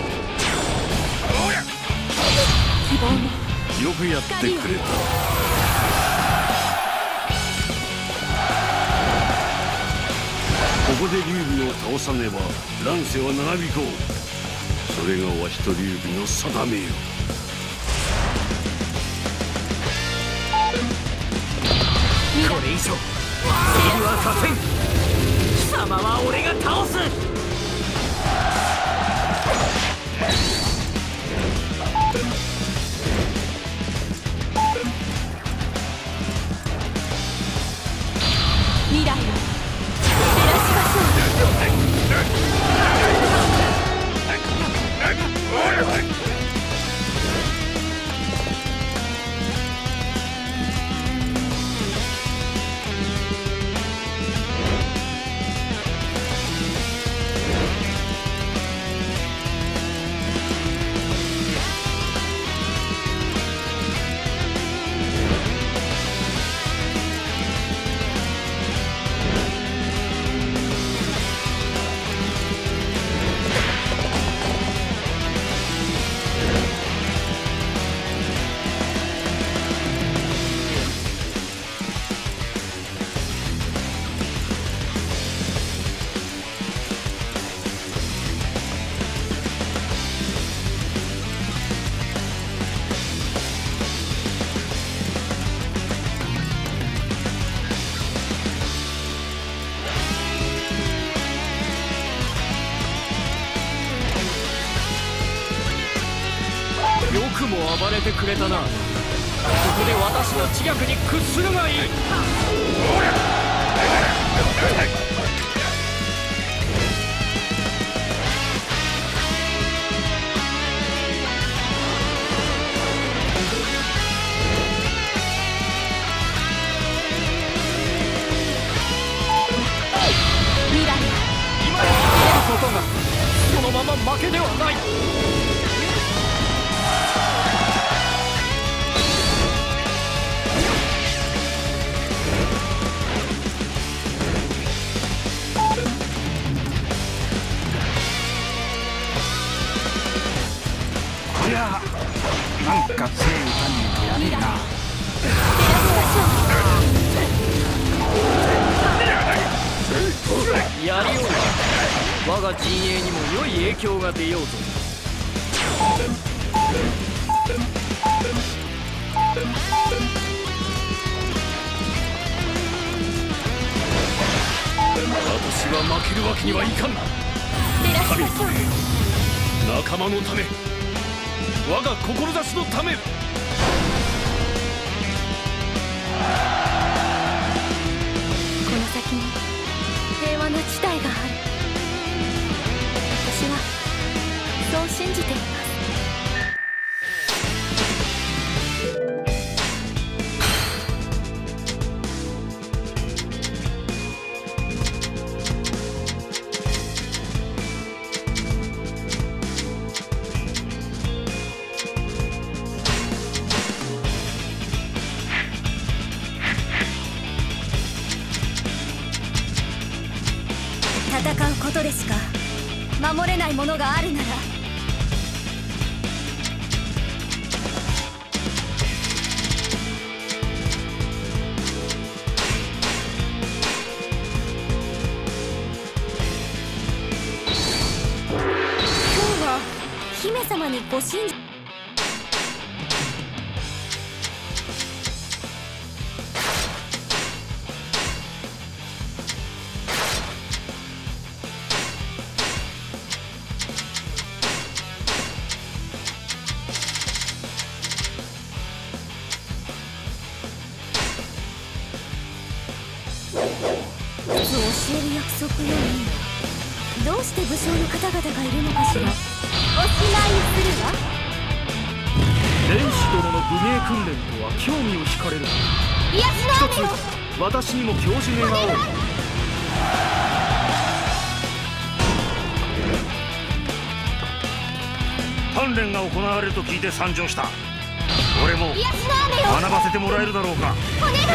希望のよくやってくれた。ここで劉備を倒さねば乱世は長引こう。それがわしと劉備の定めよ。 これ以上整理はさせん。貴様は俺が倒す。 未来を照らしましょう。 くれたな。ここで私の知略に屈するがいい。 未来今やることがそのまま負けではない。 こりゃなんか手歌にやれな。 やりよう。我が陣営にも良い影響が出ようぞ。 私は負けるわけにはいかん。神のため、仲間のため、我が志のため。 この先に平和な地帯がある。私はそう信じています。戦うことでしか守れないものがあるなら、今日は姫様にご神事。教える約束より、どうして武将の方々がいるのかしら。おしまいにするわ。 天使殿の武芸訓練とは興味を惹かれる。 癒しの雨よ。 一つ私にも教授願おう。 鍛錬が行われると聞いて参上した。俺も癒しの雨よ。 学ばせてもらえるだろうか。 お願い。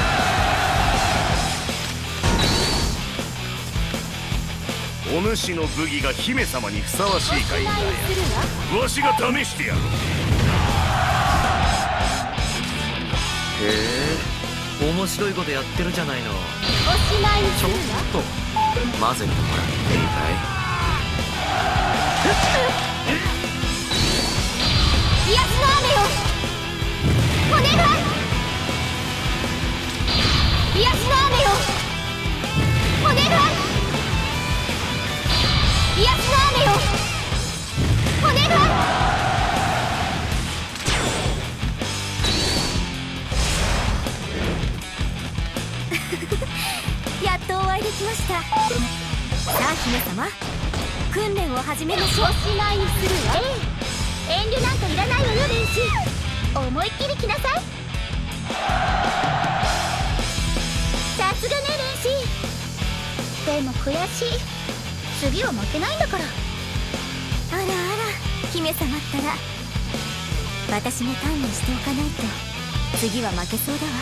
お主の武技が姫様にふさわしいか否や、わしが試してやる。 へえ、面白いことやってるじゃないの。 おしまいにすちょっるわ。 と混ぜてもらっていいかい。 癒しの雨よ。お願い。癒しの雨よ。お願い。癒しの雨よ。お願い。やっとお会いできました。さあ姫様、訓練を始めましょう。おしまいにするわ。ええ、遠慮なんかいらないわよ。練習思いっきり来なさい。さすがね練習。でも悔しい。次は負けないんだから。あらあら、姫様ったら私も鍛錬しておかないと次は負けそうだわ。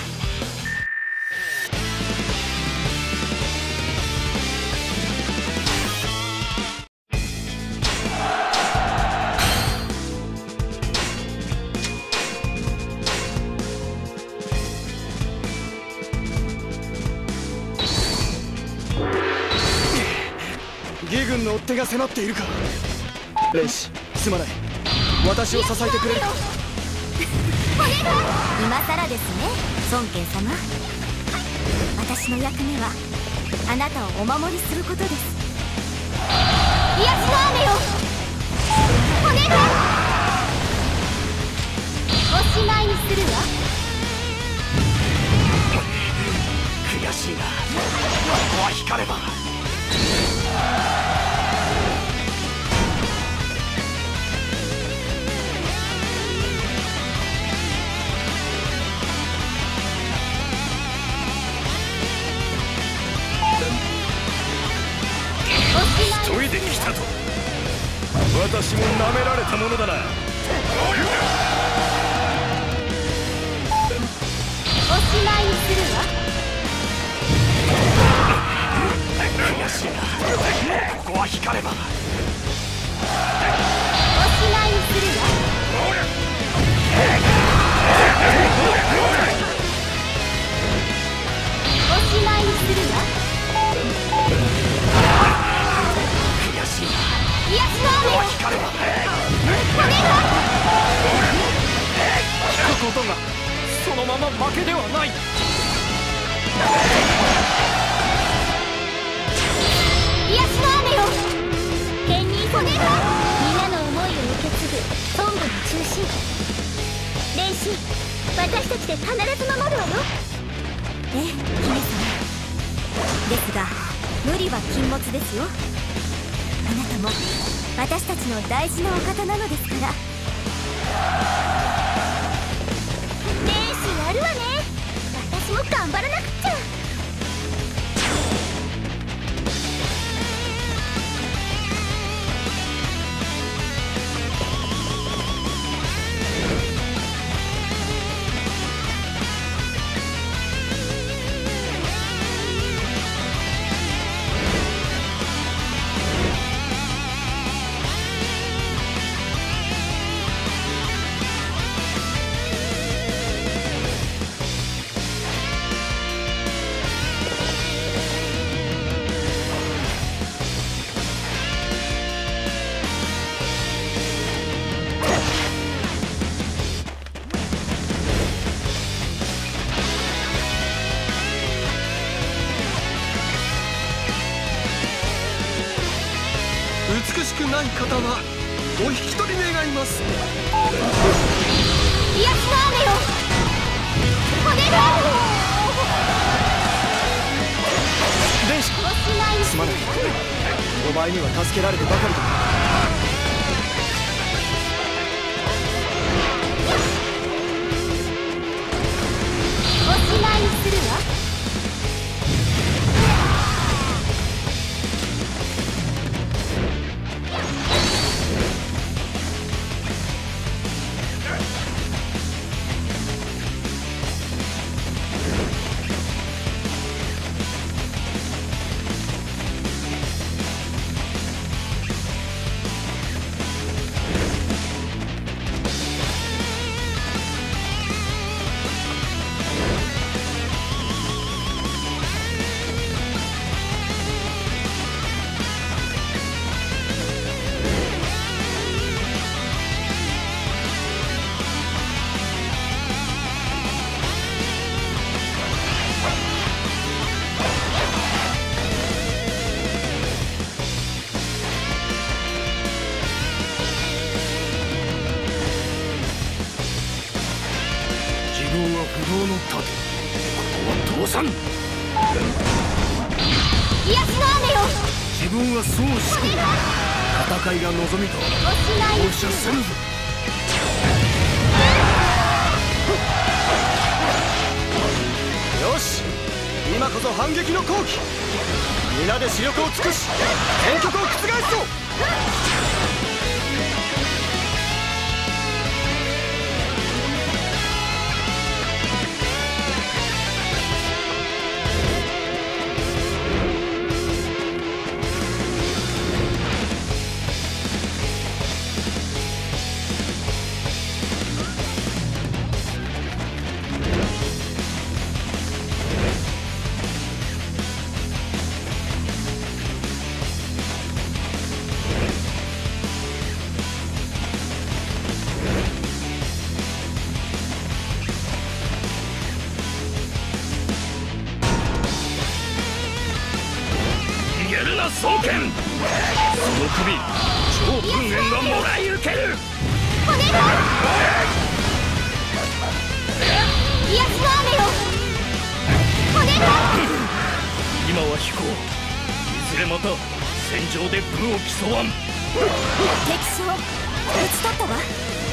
義軍の追っ手が迫っているか。レイシ、すまない。私を支えてくれるか。 今さらですね、孫慶様。私の役目はあなたをお守りすることです。癒しの雨よ。お願い。おししまいにするわ。 悔しいな。ここは光れば。一人で来たと。私も舐められたものだな。 おしまいにするわ。 悔しいな。ここは光れば。 おしまいにするわ。おしまいにするわ。 悔しいな。 癒しの雨を。 光れば。 骨が聞くことがそのまま負けではない。 癒しの雨を。剣人骨が皆の思いを受け継ぐ孫悟の中心。練習、私たちで必ず守るわよ。ええ、姫様。ですが無理は禁物ですよ。あなたも私たちの大事なお方なのですから。練習あるわね。私も頑張らなくっちゃ。 美しくない方はお引き取り願います。 癒しの雨よ。骨が電子、 おしまいにするわ。 すまない。お前には助けられてばかりだ。 おしまいにするわ。 不動の盾、ここは倒産。 癒しの雨よ。 自分はそうしこ戦いが望みとおしまい放にする射せぬぞ。 よし、今こそ反撃の好機。皆で視力を尽くし戦局を覆すぞ。 双剣、その首超噴煙がもらい受ける。 骨が今は飛行、いずれまた戦場で武を競わん。 敵将討ち取ったわ。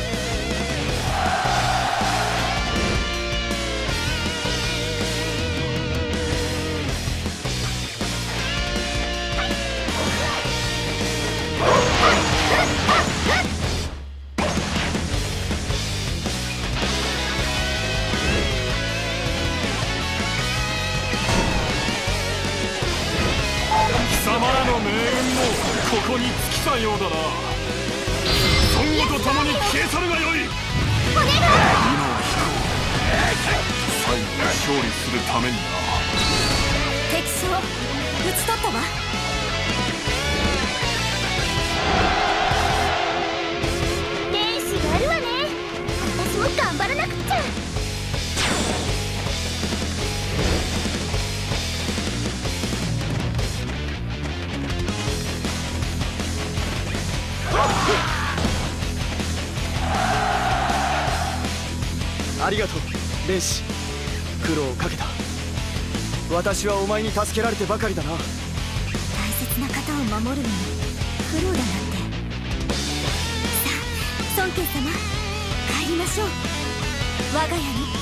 貴様らの命運もここに尽きたようだな。孫悟と共に消え去るがよい。 お願い。 今は飛行、最後に勝利するためにな。 敵将討ち取ったわ。天使があるわね。私も頑張らなくっちゃ。 ありがとうレンシ。苦労をかけた。私はお前に助けられてばかりだな。 大切な方を守るのに苦労だなんて。さあ孫権様、帰りましょう、我が家に。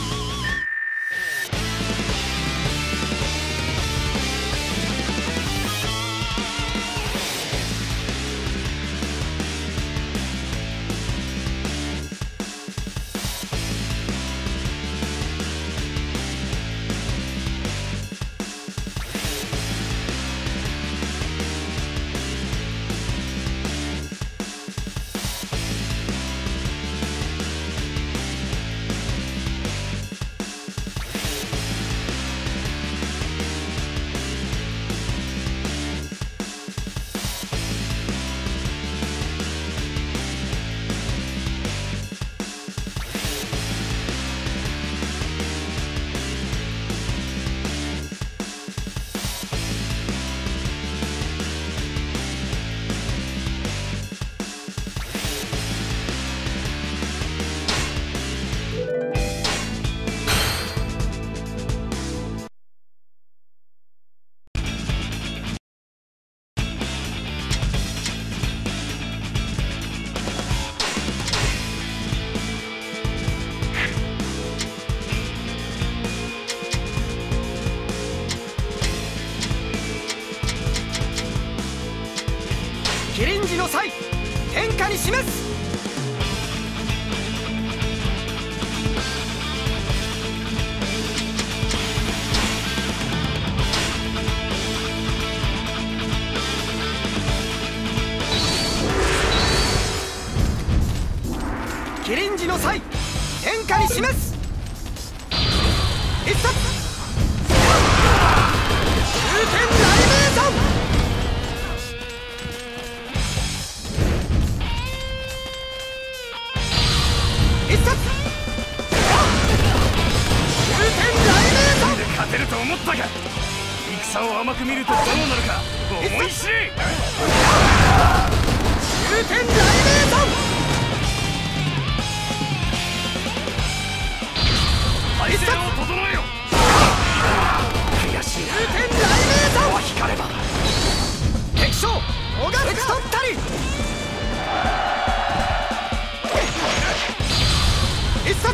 麒麟児の際、天下に示す。麒麟児の際、天下に示す。一冊中堅雷鳴山。 勝てると思ったが、戦を甘く見るとどうなるか思い知れ。 中堅雷鳴山。 体勢を整えよ。悔しいな。 中堅雷鳴山は光れば敵将小が討ち取ったり。一冊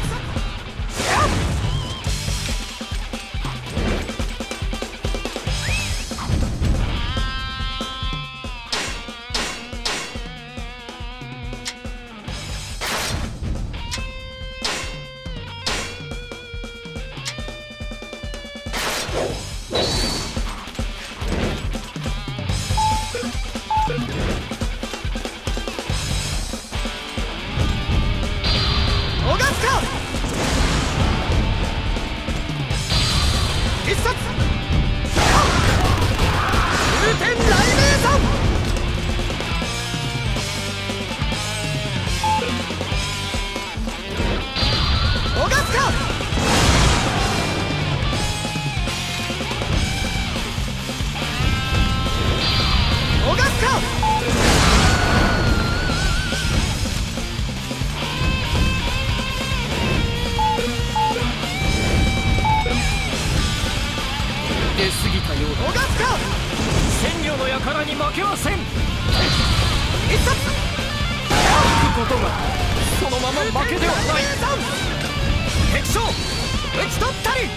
輩に負けはせん。 一冊行くことがそのまま負けではない。 敵将討ち取ったり。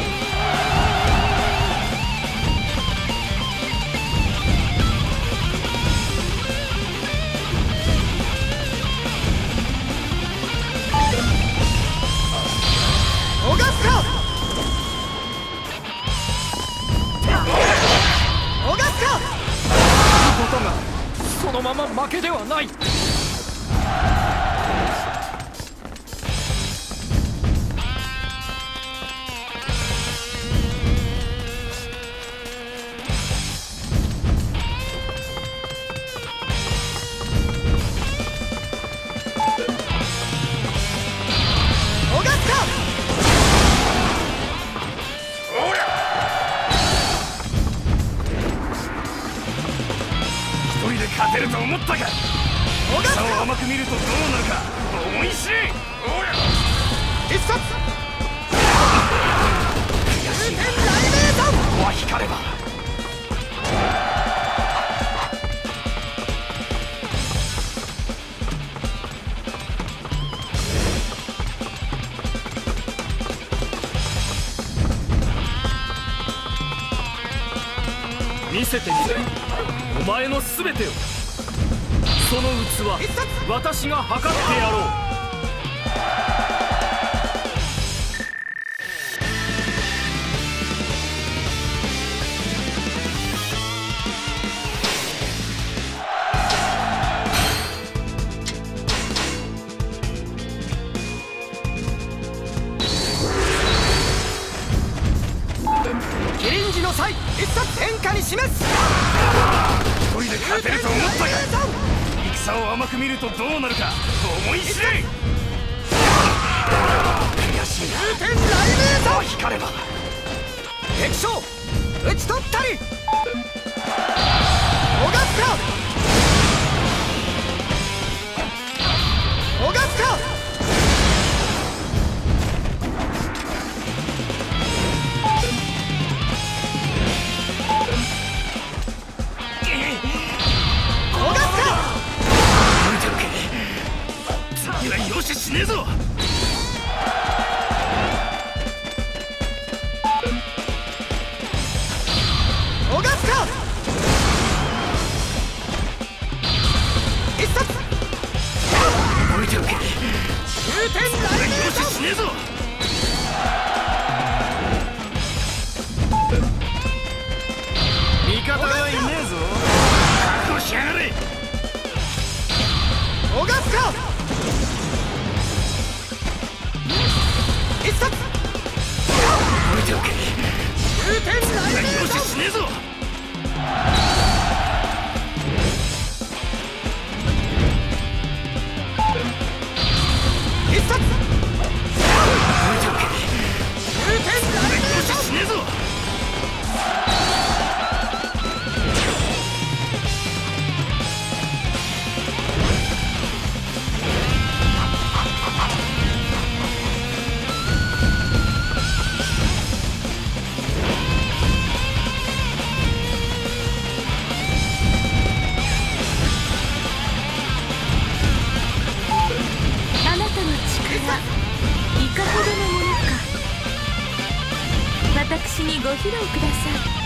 逃すか逃すか。 行くことがそのまま負けではない。 勝てると思ったか。差を甘く見るとどうなるか思い知れ。 一冊悔しいな。 雷鳴弾。 ここは光れば。 見せてみろお前の全てを。その器私が測ってやろう。 キリンジの際一冊天下に示す。 一人で勝てると思ったか。戦を甘く見るとどうなるか思い知れ。悔しいな。 風天雷鳴弾。 光れば。 敵将討ち取ったり。逃すか逃すか。 よし死ねえぞ。 逃すか一冊置いておけ。 風天雷鳴よし死ねえぞ。 味方はいねえぞ。 覚悟しやがれ。 逃すか一冊置いておけ。 風天雷鳴よし死ねえぞ。 一冊置いておけ。 風天雷鳴よし死ねえぞ。 私にご披露ください。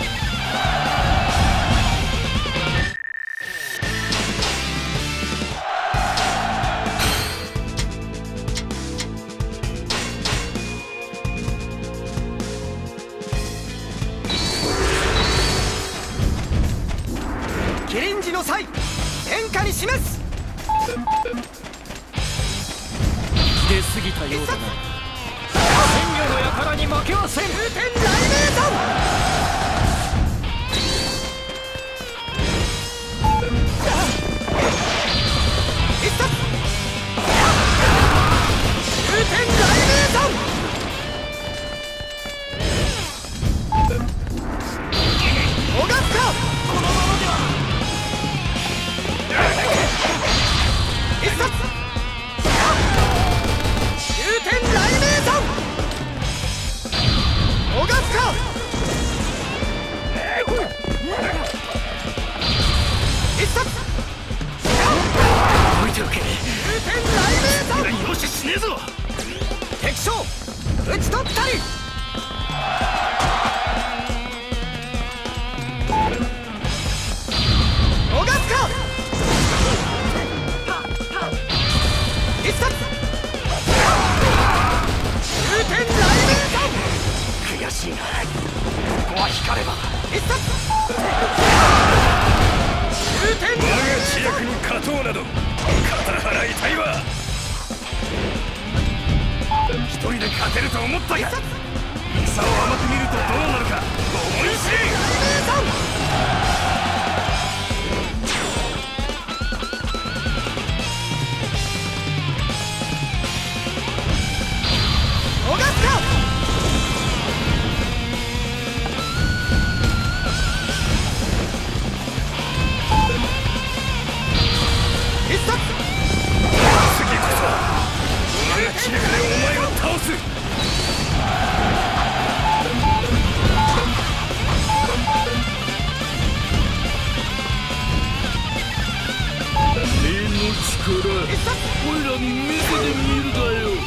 キリンジの際天下に示す。 出過ぎたようだな。 鮮魚の輩に負けはせん。 風天雷鳴弾。一冊風天雷鳴弾。逃すかこのままでは。一冊風天雷ったり。逃すか。一冊終点ライブー悔しいな。ここは光れば一冊終点我が知略に勝とうなど肩払いたいわ。一人で勝てると思ったが戦を甘く見るとどうなるか思い知れ。逃すか。必殺次こそ我が知略でお前を倒す。 霊の力おいらに見せてみるだよ。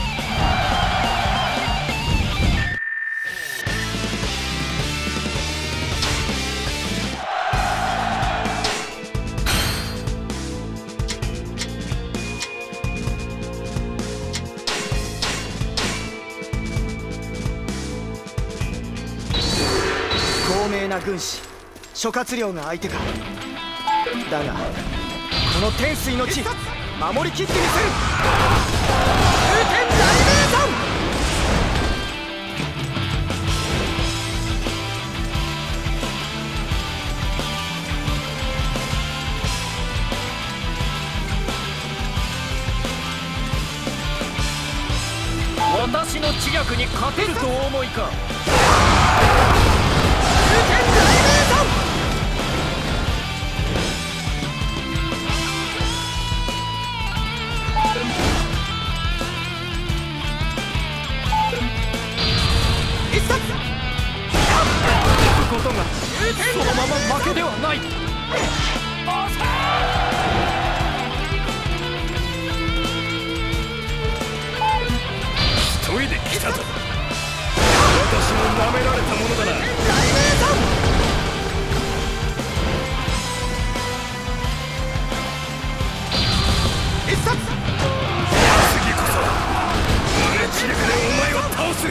高名な軍師諸葛亮が相手か。だがこの天水の地守りきってみせる。終点大名山。 私の知略に勝てるとお思いか。 終点大名山。一冊ことがそのまま負けではない。 一人で来たと私も舐められたものだな。 一冊次こそ我が知略でお前を倒す。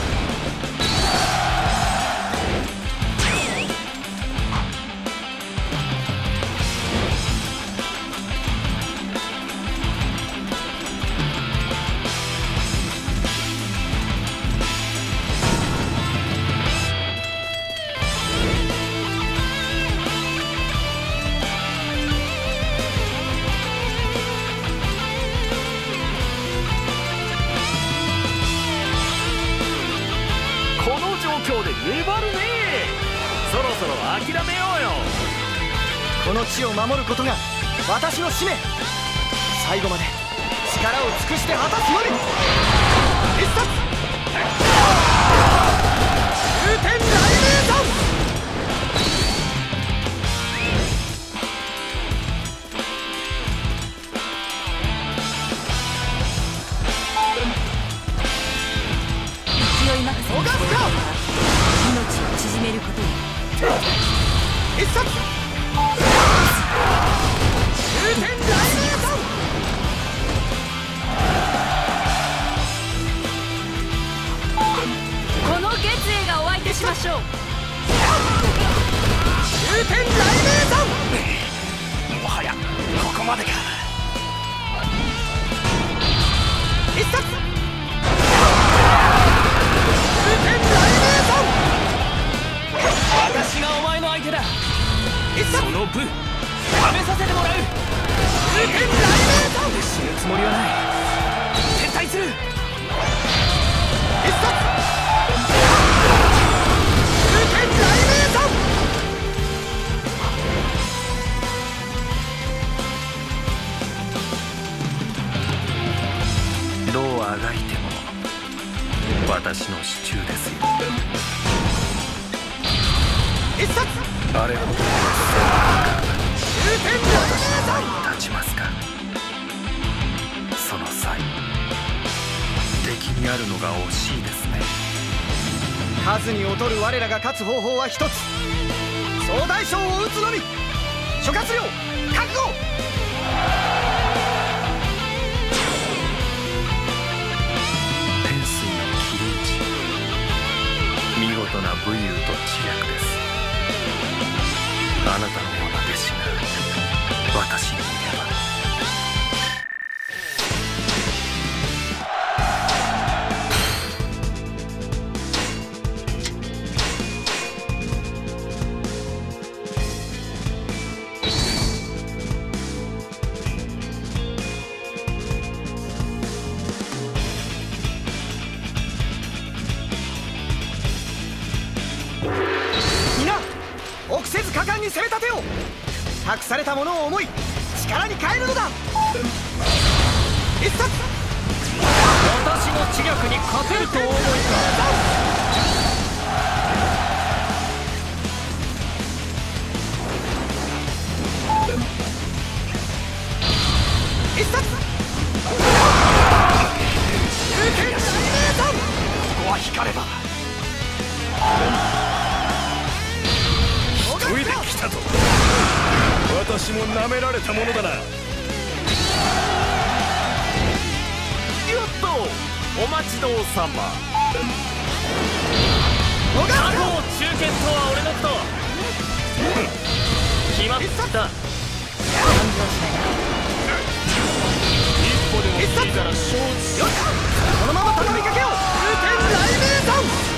粘るね。そろそろ諦めようよ。 この地を守ることが私の使命。最後まで力を尽くして果たすのみ。一冊終点大名山。 勢い任せに逃すか。 命を縮めることに。 一冊終点大名山。 この決意がお相手しましょう。 終点大名山。 もはやここまでか。 一冊終点大名山。 私がお前の相手だ。その分食べさせてもらう。 終点大名山。 死ぬつもりはない。撤退する。 一冊終点大名山。 どうあがいても私の手中ですよ。 一冊あれほどの終点大私の名前に山。 立ちますか。その際敵にあるのが惜しいですね。 数に劣る我らが勝つ方法は一つ。総大将を討つのみ。諸葛亮覚悟。 天水の切り打ち、見事な武勇と知略です。あなたのような弟子が私にいれば。 攻め立てよう。託されたものを思い力に変えるのだ。一冊。 私の知略に勝てると思いか。 一冊。有権大名さん。ここは光れば。 一人で来たと。私も舐められたものだな。 よっとお待ちどうさま。加藤中堅とは俺のこと決まった。一歩でもいいから承知しよう。 このまま畳みかけよう。有権大名さん。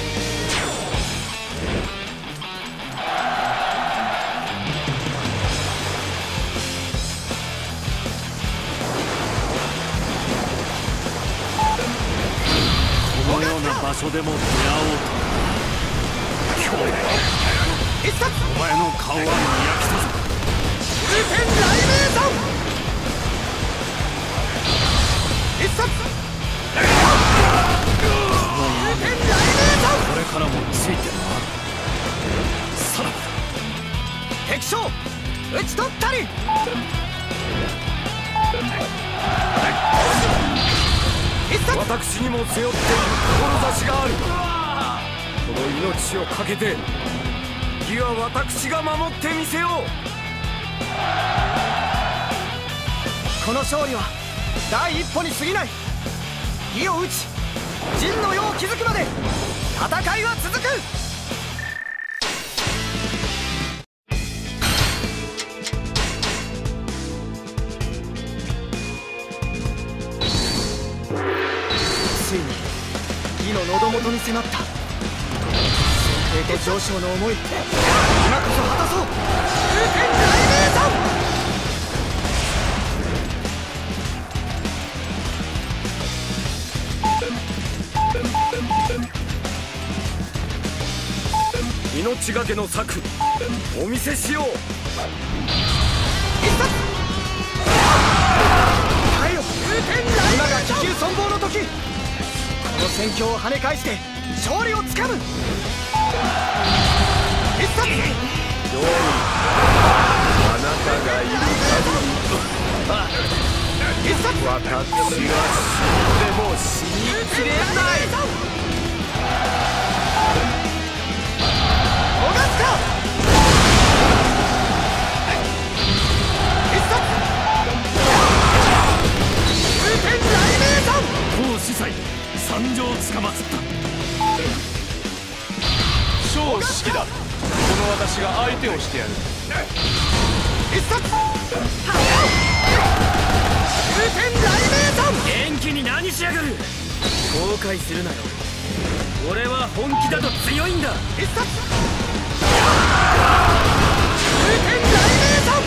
場所でも出会おうと。今日はお前の顔は見飽きたぞ。 有権大名さん。一冊。有権大名さん。 これからもついて回る。さらば敵将討ち取ったり。 私にも背負っている志がある。この命を懸けて義は私が守ってみせよう。 この勝利は第一歩に過ぎない。義を討ち陣の世を築くまで戦いは続く。ついに義の喉元に迫った。先兵と上昇の思い、今こそ果たそう。有権大名さん。 命がけの策お見せしよう。 一発。耐えよ。今が気球存亡の時。この戦況を跳ね返して勝利をつかむ。一発。 どうにあなたがいる限り、 一発。 私が死んでも死にきれない。 逃すか。一発。有権大名さん。 当司祭参上つかまつった。 超式だ。この私が相手をしてやる。 一発。有権大名さん。 元気に何しやがる。後悔するなよ。俺は本気だと強いんだ。 一発。有権大名さん。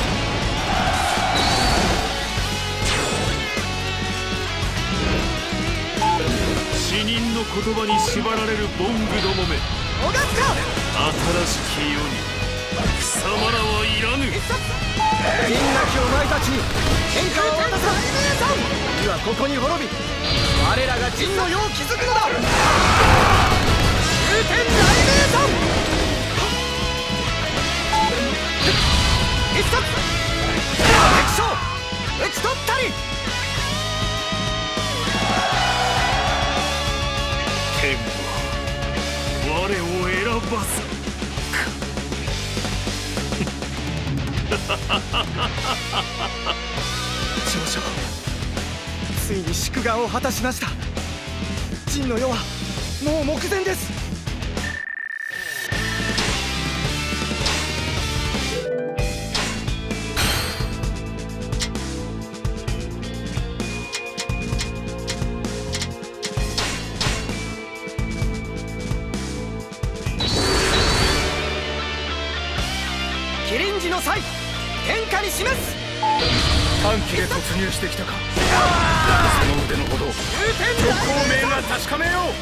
死人の言葉に縛られるボングどもめ。 逃すか。 新しき世に貴様らはいらぬ。 陣なきお前たちに天下を渡さ。義はここに滅び、我らが陣の世を築くのだ。有権大名さん。一冊。敵将討ち取ったり。 天を選ばす長女、ついに宿願を果たしました。陣の世はもう目前です。キリンジの際、天下に示す。 短期で突入してきたか。その腕のほど虚孔明が確かめよう。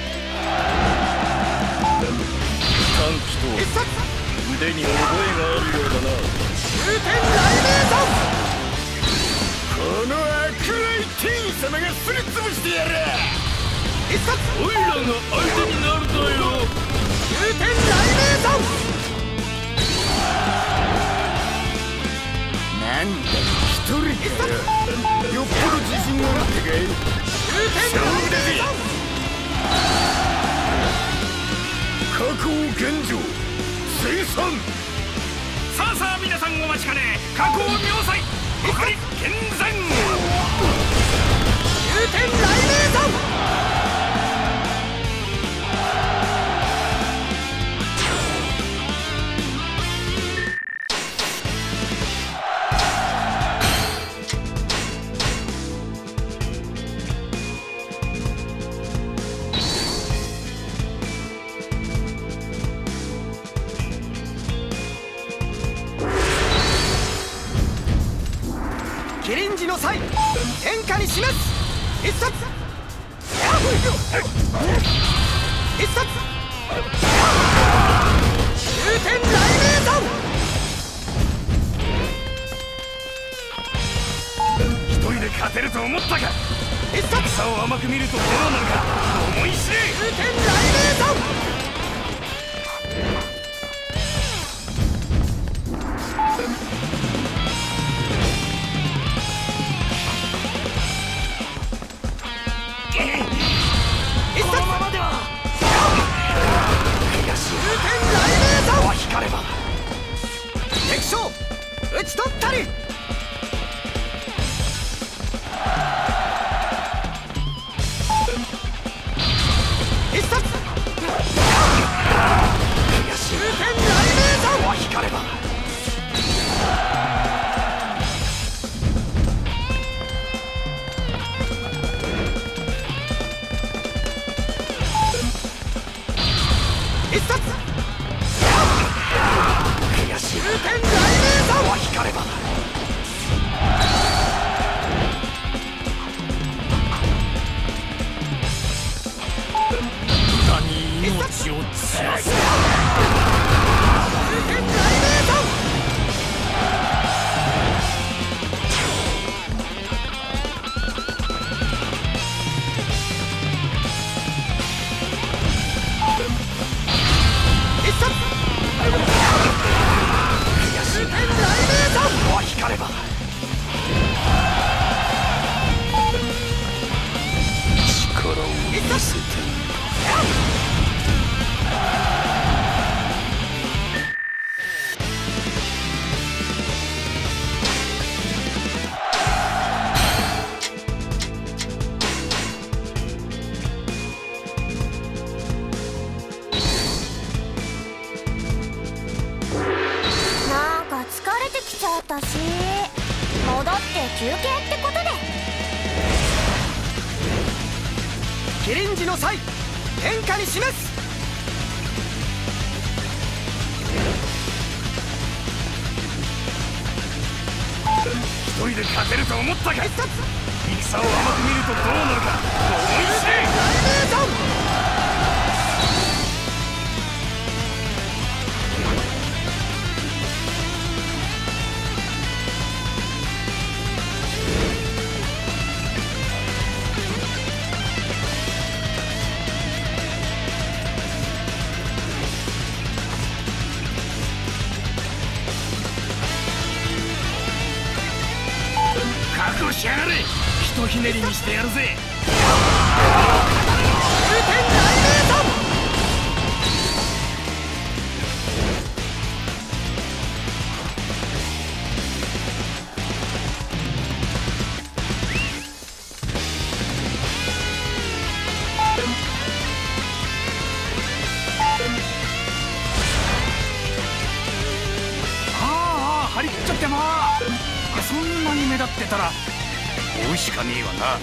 短期と腕に覚えがあるようだな。 風天雷鳴ぞ。 この悪来天意様がすりつぶしてやる。 一冊オイラが相手になるだよ。 風天雷鳴ぞ。 なんだ一人かよ。よっぽど自信があってかい。勝負だぜ。確保現状生産。 さあさあ皆さんお待ちかね、加工妙彩ここに健全。 風天雷鳴ぞ。キリンジの際、天下に示す。一冊一冊風天雷鳴ぞ。 一人で勝てると思ったか。 一冊差を甘く見るとどうなるか思い知れ。 風天雷鳴ぞ。 光れば敵将討ち取ったり。一冊風天雷鳴ぞ。 光れば一冊風天雷鳴ぞ。 光れば無駄に命を散らす。 風天雷鳴ぞ。一冊風天雷鳴ぞ。 光れば力を見せて。 なんか疲れてきちゃったし、戻って休憩ってことで。 キリンジの際、天下に示す。 一人で勝てると思ったか。 一冊戦を甘く見るとどうなるか思い知れ。 雷鳴ぞ。 覚悟しやがれ。ひとひねりにしてやるぜ。 風天雷鳴ぞ。 そんなに目立ってたら追うしかねえわな。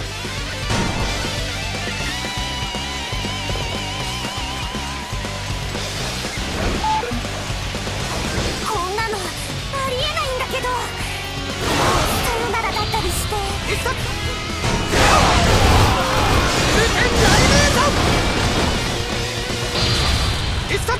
こんなのありえないんだけど。さよならだったりして。 一冊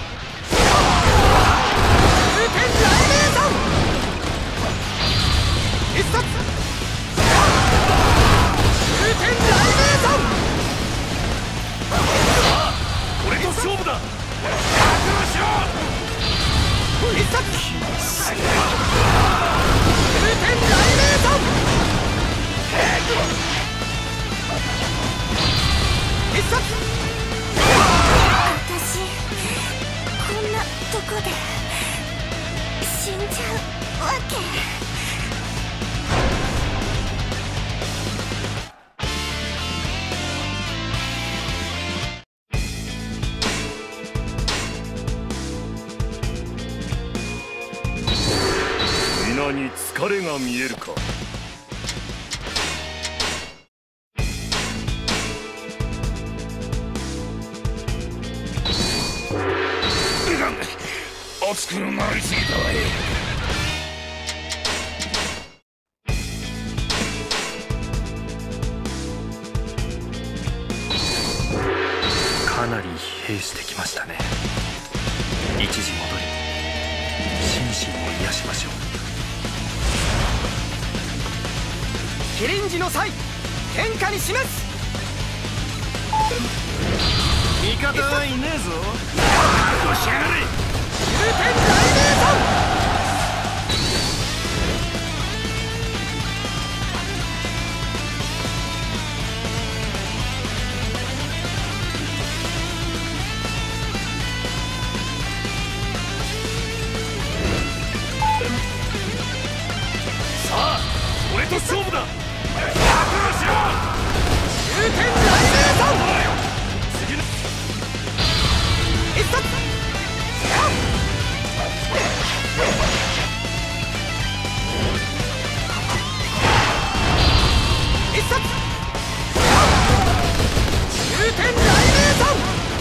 俺と勝負だ。覚悟しろ。 一冊一冊私こんなとこで死んじゃうわけ。 皆に疲れが見えるか。熱くなりすぎたわよ。 かなり疲弊してきましたね。一時戻り心身を癒しましょう。 キリンジの際天下に示す。 味方はいねえぞ。 覚悟しやがれ。 重天雷鳴山。 さあ俺と勝負だ。覚悟しろ。 重天雷鳴山。一冊一冊重天雷鳴山。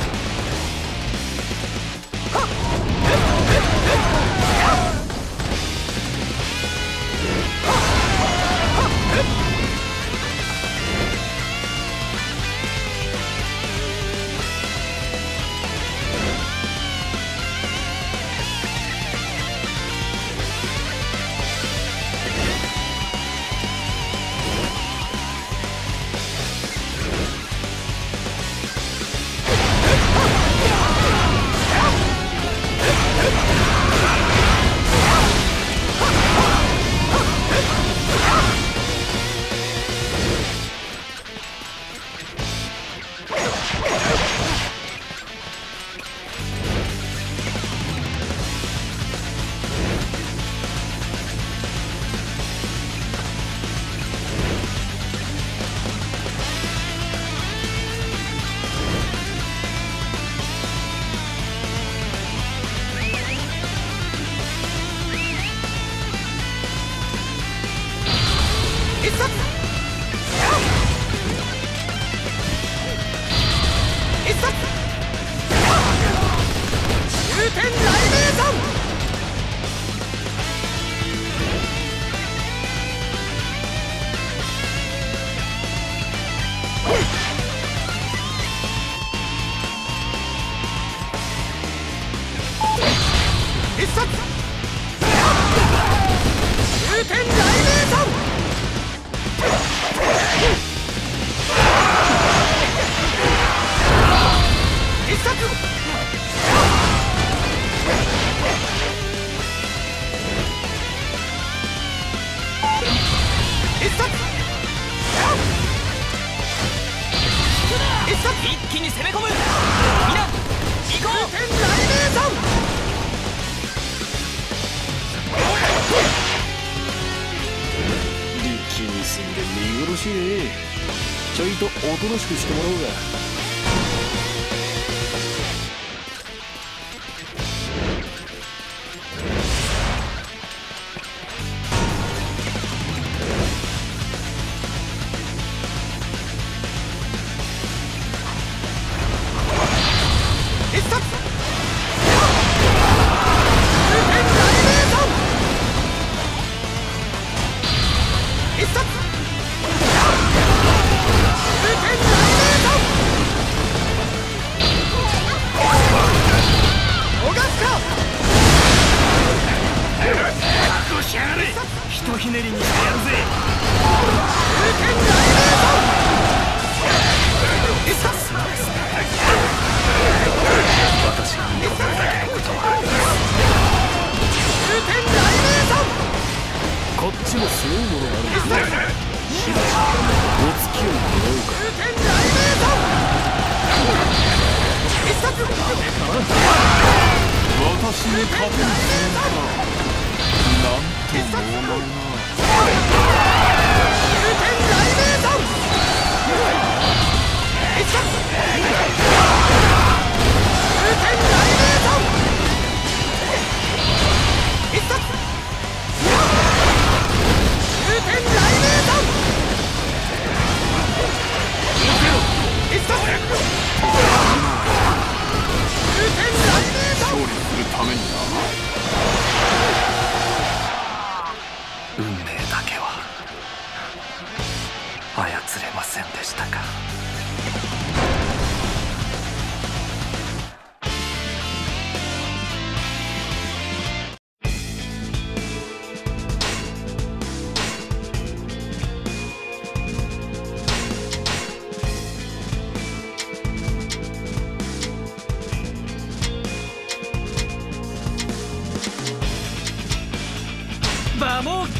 一気に攻め込む。皆行こう。 天雷鳴山。 力に住んで見苦しいね。ちょいとおとなしくしてもらおうが。 ひとひねりにしてやるぜ。私が認めるだけのことはこっちもすごいものがあるんですね。しばしお付き合いもらおうか。私に勝てるつもりか。なんとも思うな。勝利するためにな。運命だけは操れませんでしたか。 バモー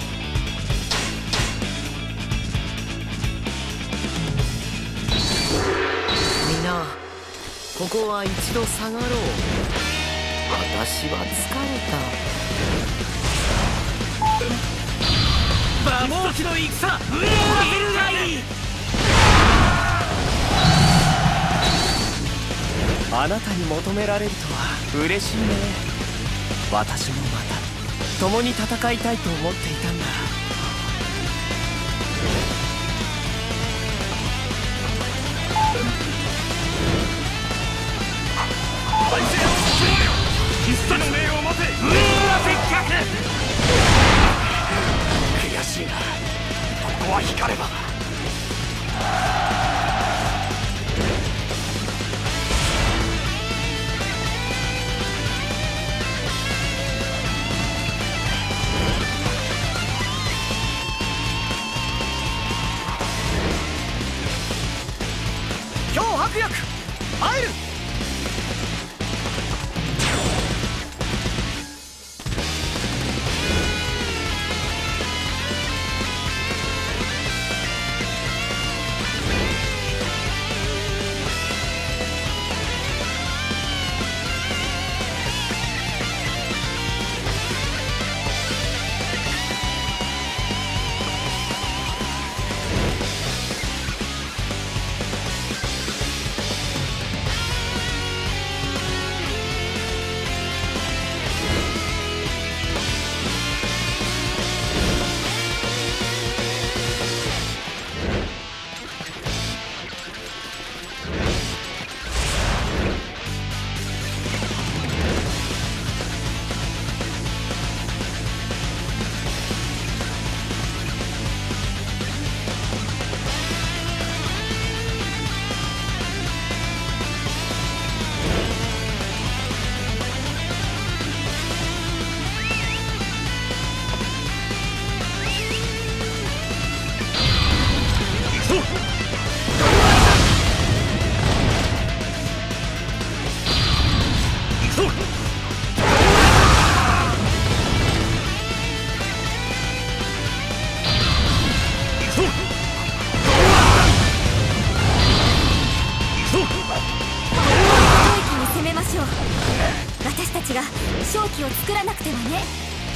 みんな、ここは一度下がろう。私は疲れた。バモーキの戦、上を見るがいい。 あなたに求められるとは嬉しいね。私もまた共に戦いたいと思っていたんだ。 必殺の命を待て。 上は接客。 悔しいな。ここは光れば。 強迫力入る。 私たちが勝機を作らなくてはね。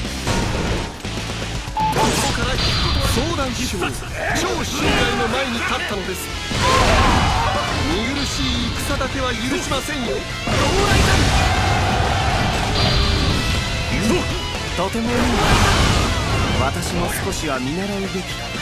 ここから相談師匠超信頼の前に立ったのです。見苦しい戦だけは許しませんよ。 とてもいい。私も少しは見習うべきだな。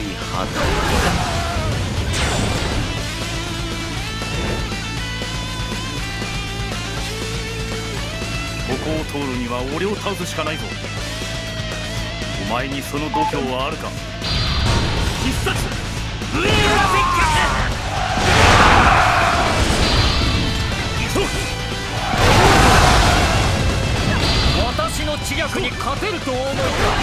働きだ。 ここを通るには俺を倒すしかないぞ。お前にその度胸はあるか。必殺上裏鉄私の知略に勝てると思うか。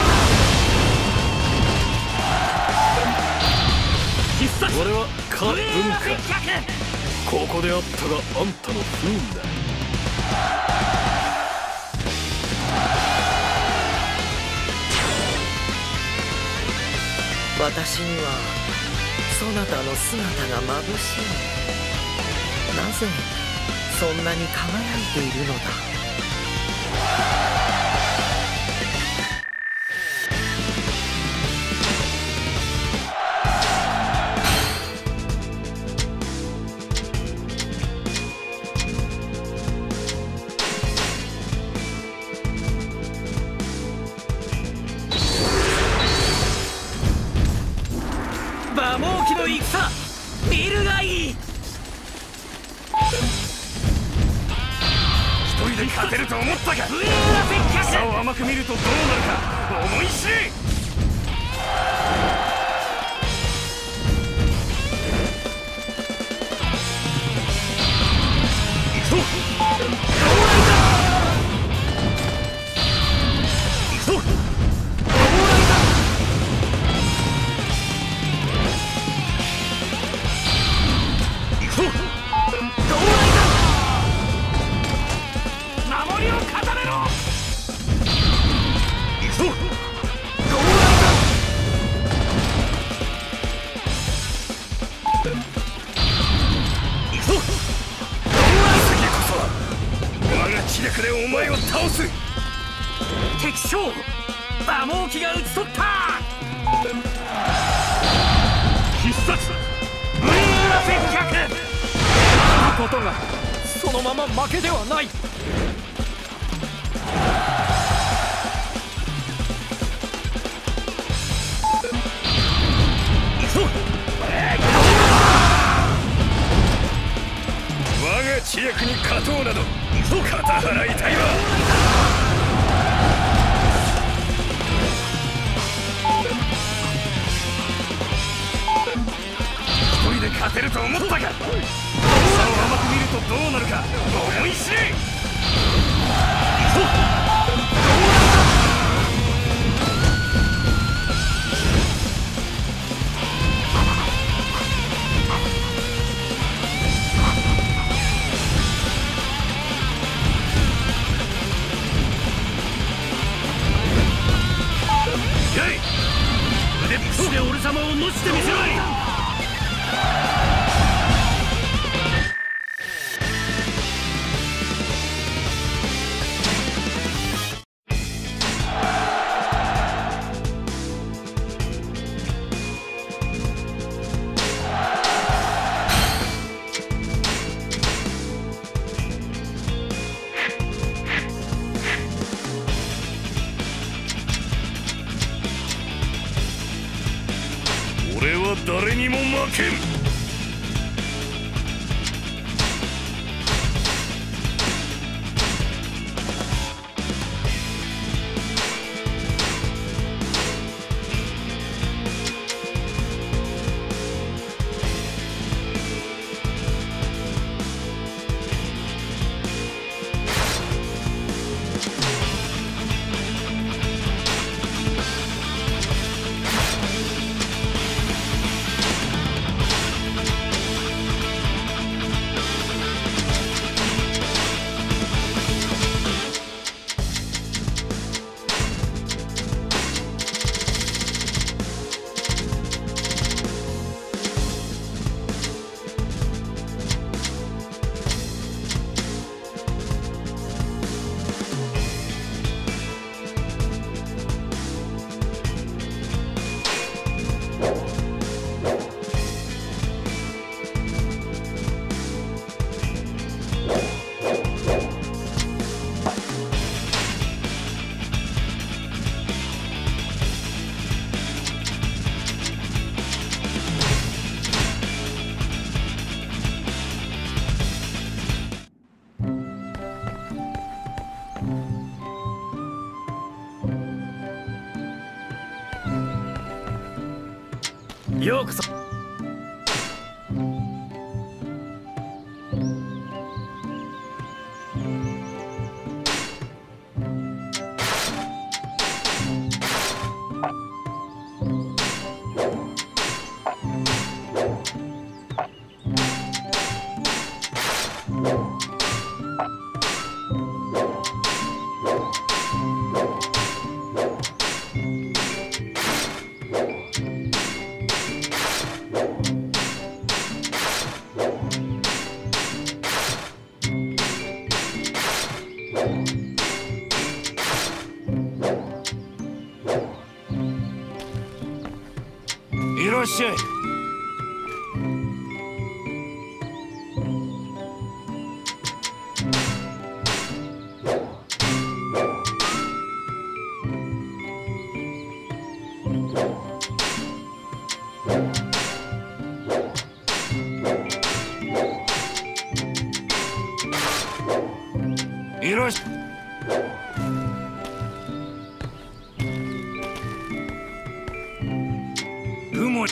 必殺俺はカ・文化。ここであったがあんたの不運だ。 私にはそなたの姿が眩しい。なぜそんなに輝いているのだ。 馬毛機の戦見るがいい。 一人で勝てると思ったか。差を甘く見るとどうなるか思い知れ。行くぞ。行くぞ。 守りを固めろ。 行くぞ。行くぞ。次こそは我が知略でお前を倒す。 敵将馬毛機が討ち取った。 必殺上裏接客。 ことがそのまま負けではない。 行くぞ。我が知略に勝とうなど肩払いたいわ。一人で勝てると思ったか。差を甘く見るとどうなるか思い知れ。行くぞ。やい、腕っぷしで俺様を乗してみせろい。俺は誰にも負けん。 ようこそ。 いらっしゃい。いらっしゃい。雲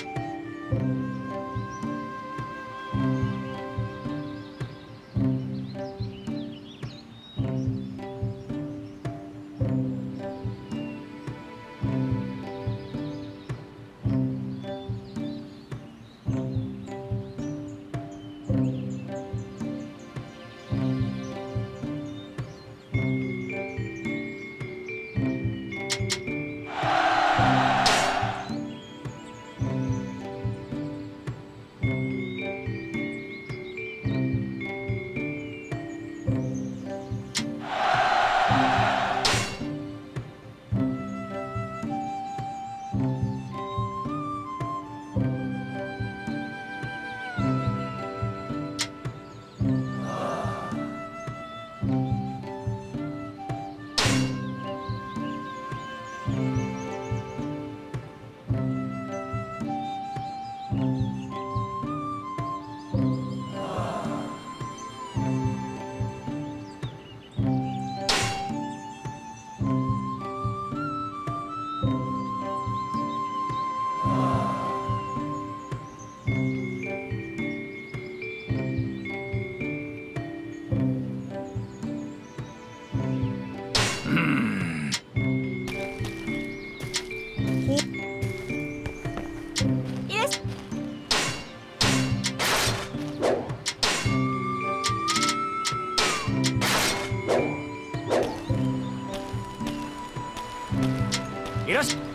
いらっしゃい。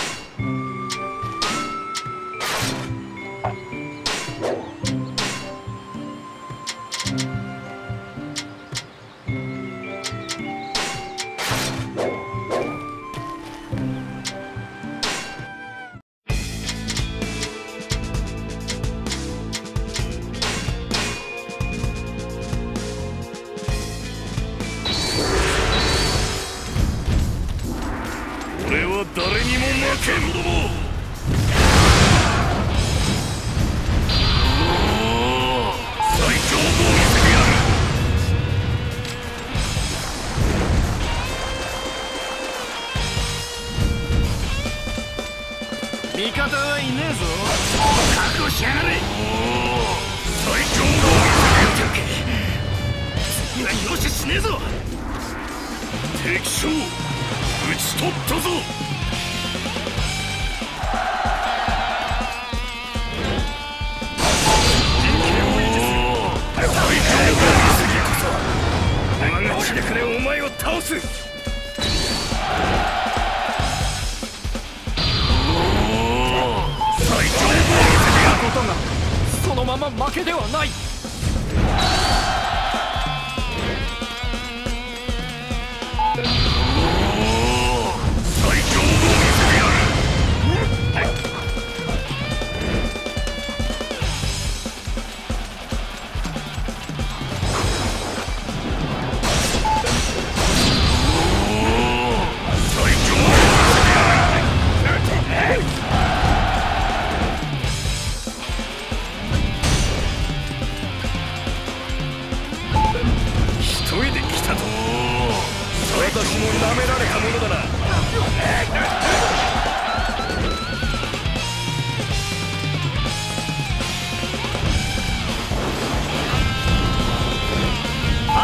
俺は誰にも負けん。子供最強を見せてやる。味方はいねえぞ。覚悟しやがれ。最強を見せてやる。次は容赦しねえぞ。敵将討ち取ったぞ。我が血でくれお前を倒す。最強のことがそのまま負けではない。私も舐められたものだな。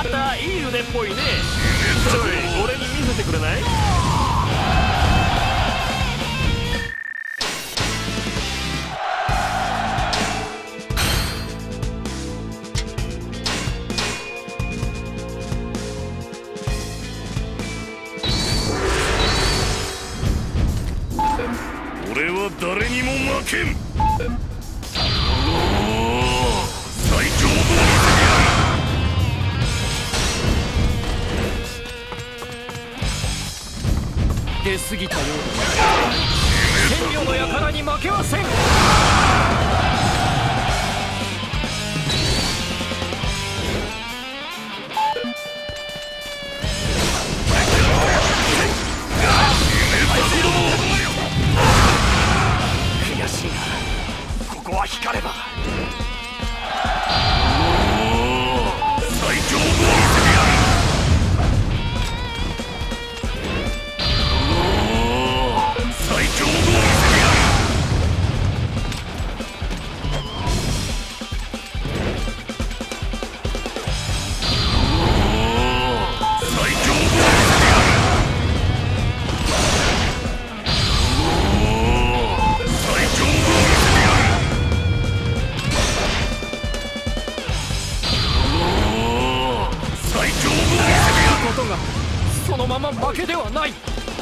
またいい腕っぽいね。ちょい俺に見せてくれない？ 俺は誰にも負けん。最強の出過ぎたようだ。千両の輩に負けはせん。 悔しいな。ここは光れば。 最強の見せてやる。最強の見せてやる。最強の見せてやる。最強の見せてやる。最強の見せてやる。 ことがそのまま負けではない。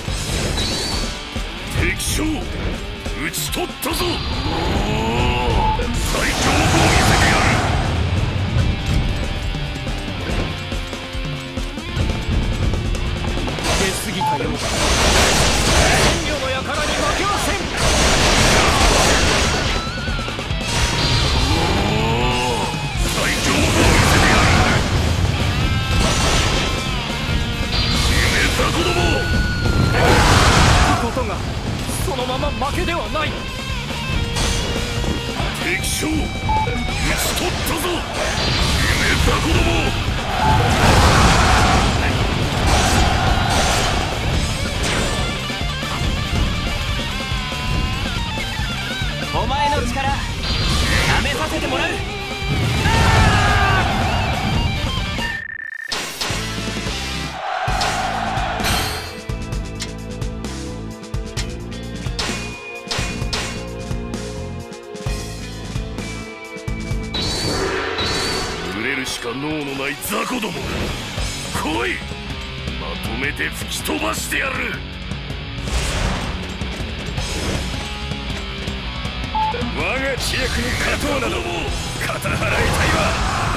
敵将討ち取ったぞ。最強の見せてやる。 出過ぎたようだ。千両の輩に負けはせん。 最強の見せてやる。決めた子供。 ことがそのまま負けではない。 敵将討ち取ったぞ。決めた子供。 お前の力試させてもらう。 揺れるしか脳のない雑魚ども。来い。まとめて吹き飛ばしてやる。我が知略に勝とうなど肩払いたいわ。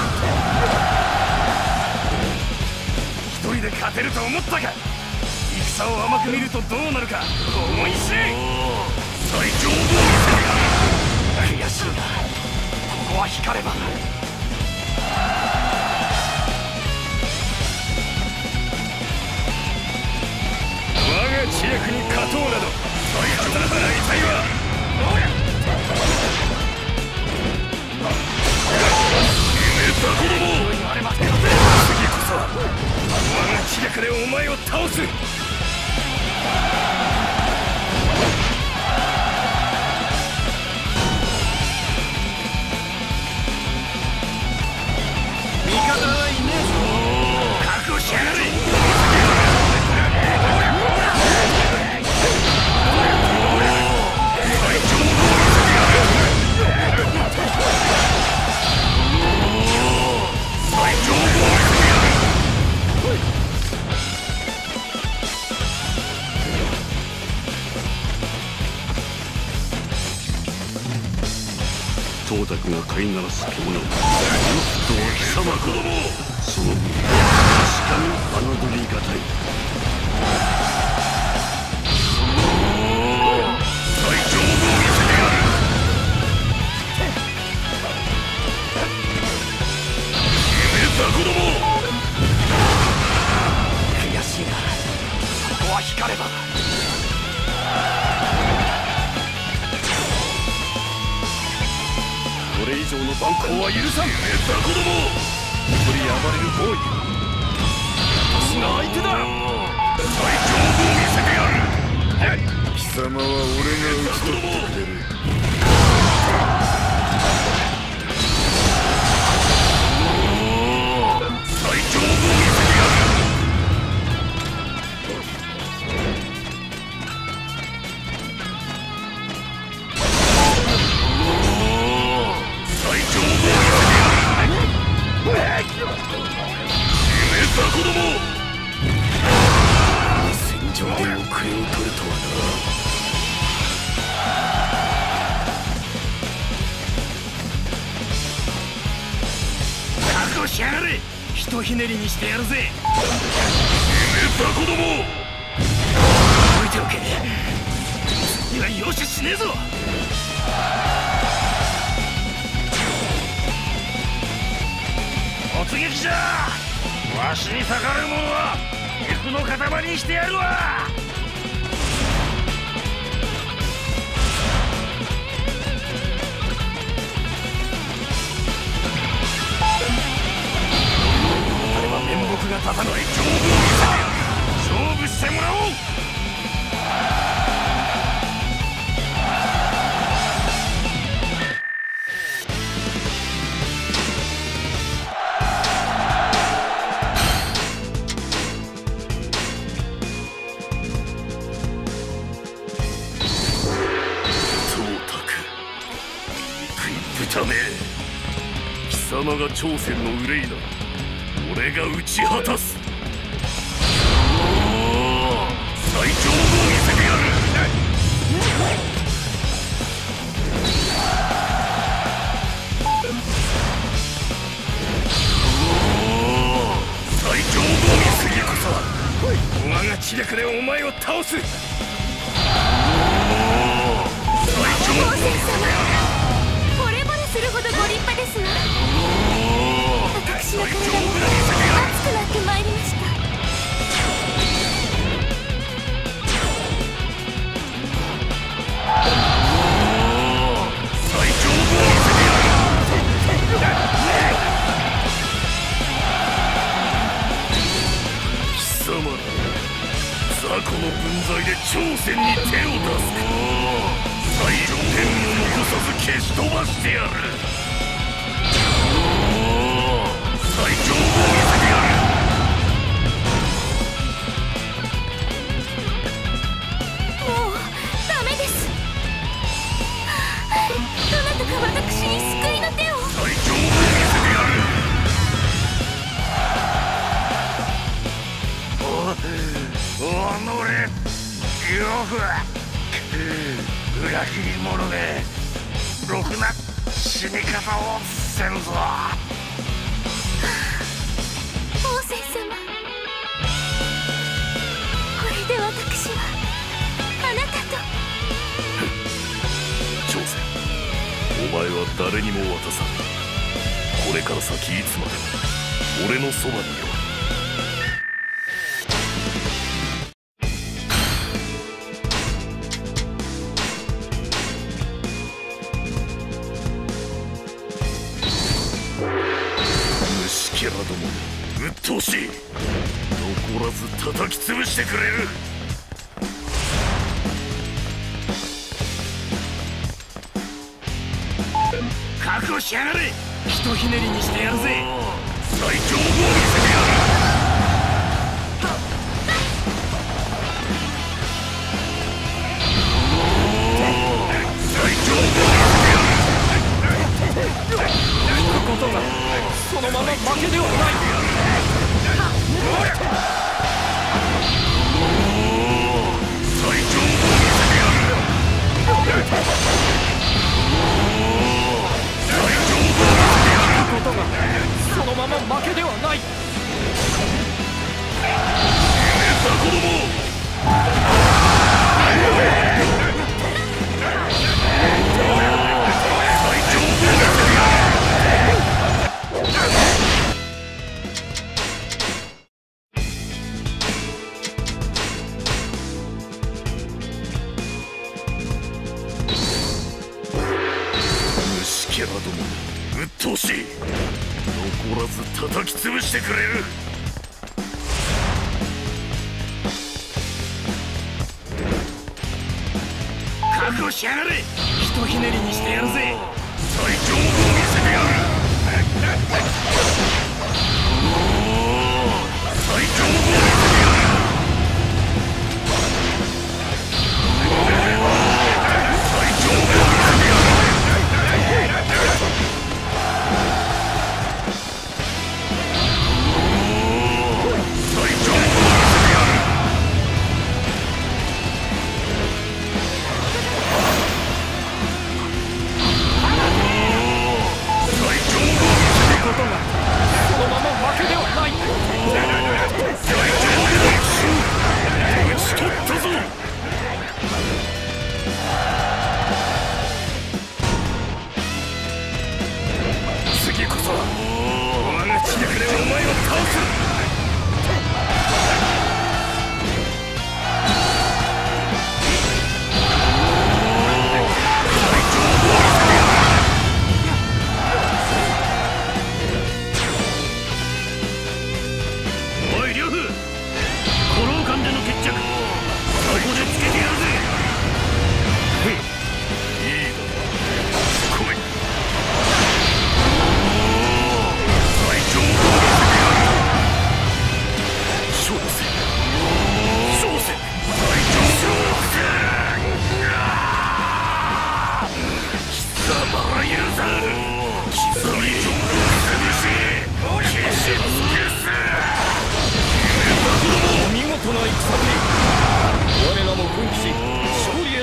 一人で勝てると思ったか。戦を甘く見るとどうなるか思い知れ。最強の見せてやる。 悔しいな。ここは光れば。 我が知略に勝とうなど肩払いたいわ。決めた子供。次こそは我が知略でお前を倒す。 味方はいねえぞ。 覚悟しやがれ。最強の見せてやる。最強の見せてやる。 董卓が飼いならす獣、この人は貴様か。その分確かに侮りがたい。 最強の見せてやる。決めた子供。 悔しいな。ここは光れば。 これ以上の蛮行は許さん。決めた子供。一人暴れるボーイ。私が相手だ。最強の見せてやる。貴様は俺が討ち取ってくれる。最強の上で遅れを取るとはな。覚悟しやがれ。ひとひねりにしてやるぜ。た子供、置いておけ。いや、容赦しねえぞ。突撃じゃ。わしに逆らう者は肉の塊にしてやるわ。あれは面目が立たない丈夫を見せてやる。勝負してもらおう。豚め、貴様が朝鮮の憂いなら俺が打ち果たす。最長を見せてやる。最長を見せてこそ我が知略でお前を倒す。最長を見せてやる。 するほどご立派ですな。私の体も熱くなってまいりました。 最長を見せてやる。貴様ら雑魚の分際で朝鮮に手を出すか。最上天を残さず消し飛ばしてやる。最長を見せてやる。 もうダメです。どなたか私に救いの手を。 最長を見せてやる。おおのれよく裏切り者でろくな死に方をせんぞ。 王翦様、これで私はあなたと。 朝鮮、お前は誰にも渡さない。これから先いつまでも俺のそばによ。キャラどもうっとうしい。残らず叩き潰してくれる。覚悟しやがれ。ひとひねりにしてやるぜ。最長を見せてやる。最長を見せてやる。 ことがそのまま負けではない。 最長を見せてやる。最長を見せてやる。 ことがそのまま負けではない。 子供。虫キャラどもうっとうしい。残らず叩き潰してくれる。覚悟しやがれ。ひとひねりにしてやるぜ。最長を見せてやる。最長を見せてやる。最長を見せてやる。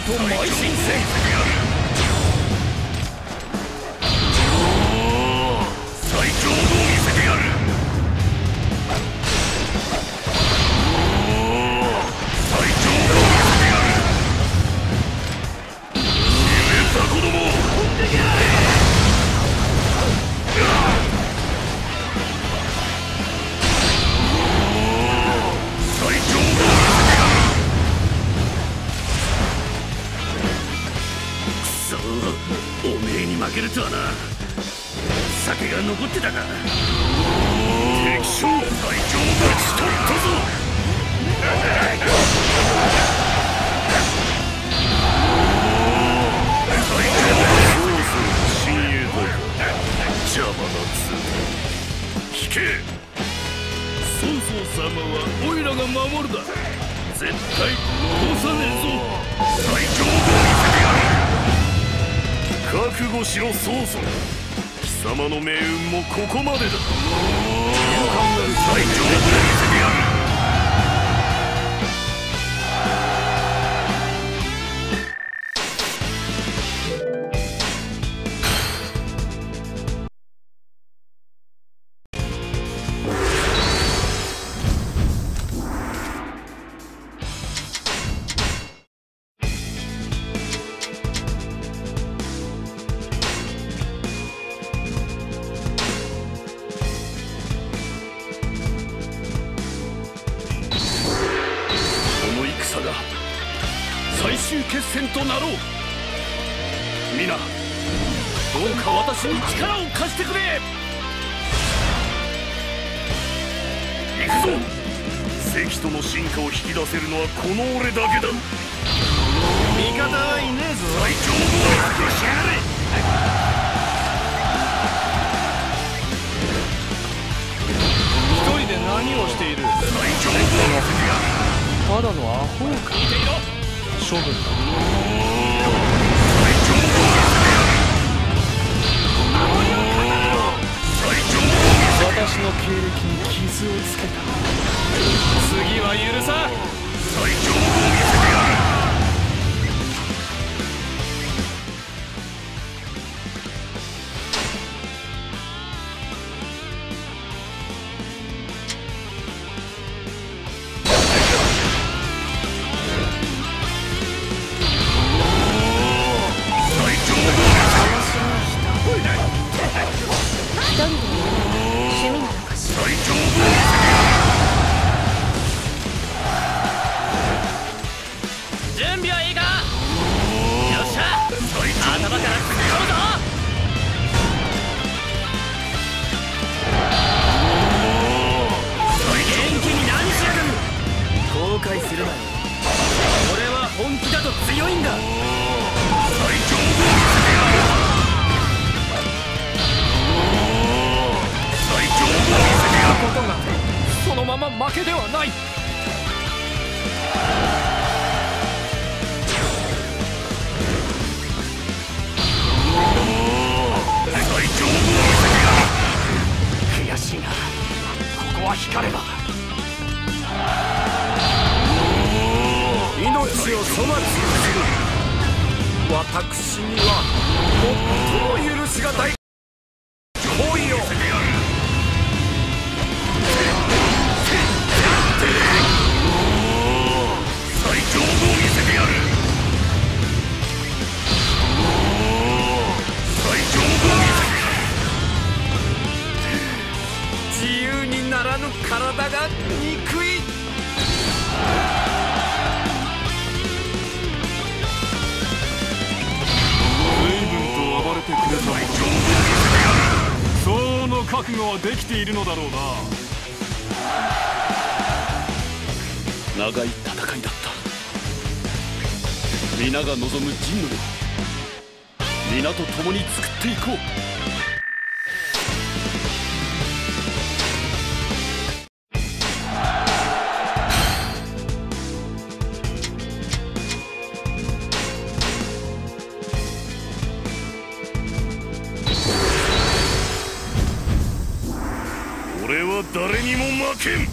と邁進せ。 最強を見せてやる。最強を見せてやる。決めた子供。最強を見せてやる。くそ、おめえに負けるとはな。酒が残ってたか。敵将最強を勝ち取ったぞ。最強そうそう親衛隊か。邪魔なつ引け。曹操様はオイらが守るだ。絶対殺さねえぞ。最強を見せてやる。覚悟しろ曹操。貴様の命運もここまでだ。最強を見せてやる。最終決戦となろう。皆どうか私に力を貸してくれ。行くぞ。関との進化を引き出せるのはこの俺だけだ。味方はいねえぞ。最強の悪をしやがれ。一人で何をしている。最強のただのアホか。 見ていろ。 処分だ。 私の経歴に傷をつけた。 次は許さん。最強を見せてやる。 負けではない。 悔しいな。ここは光れば。 命を粗末にする。私には最も許しがたい行為を。体が憎い。 随分と暴れてくれた。相応の覚悟はできているのだろうな。長い戦いだった。皆が望む陣の皆と共に作っていこう。俺は誰にも負けん。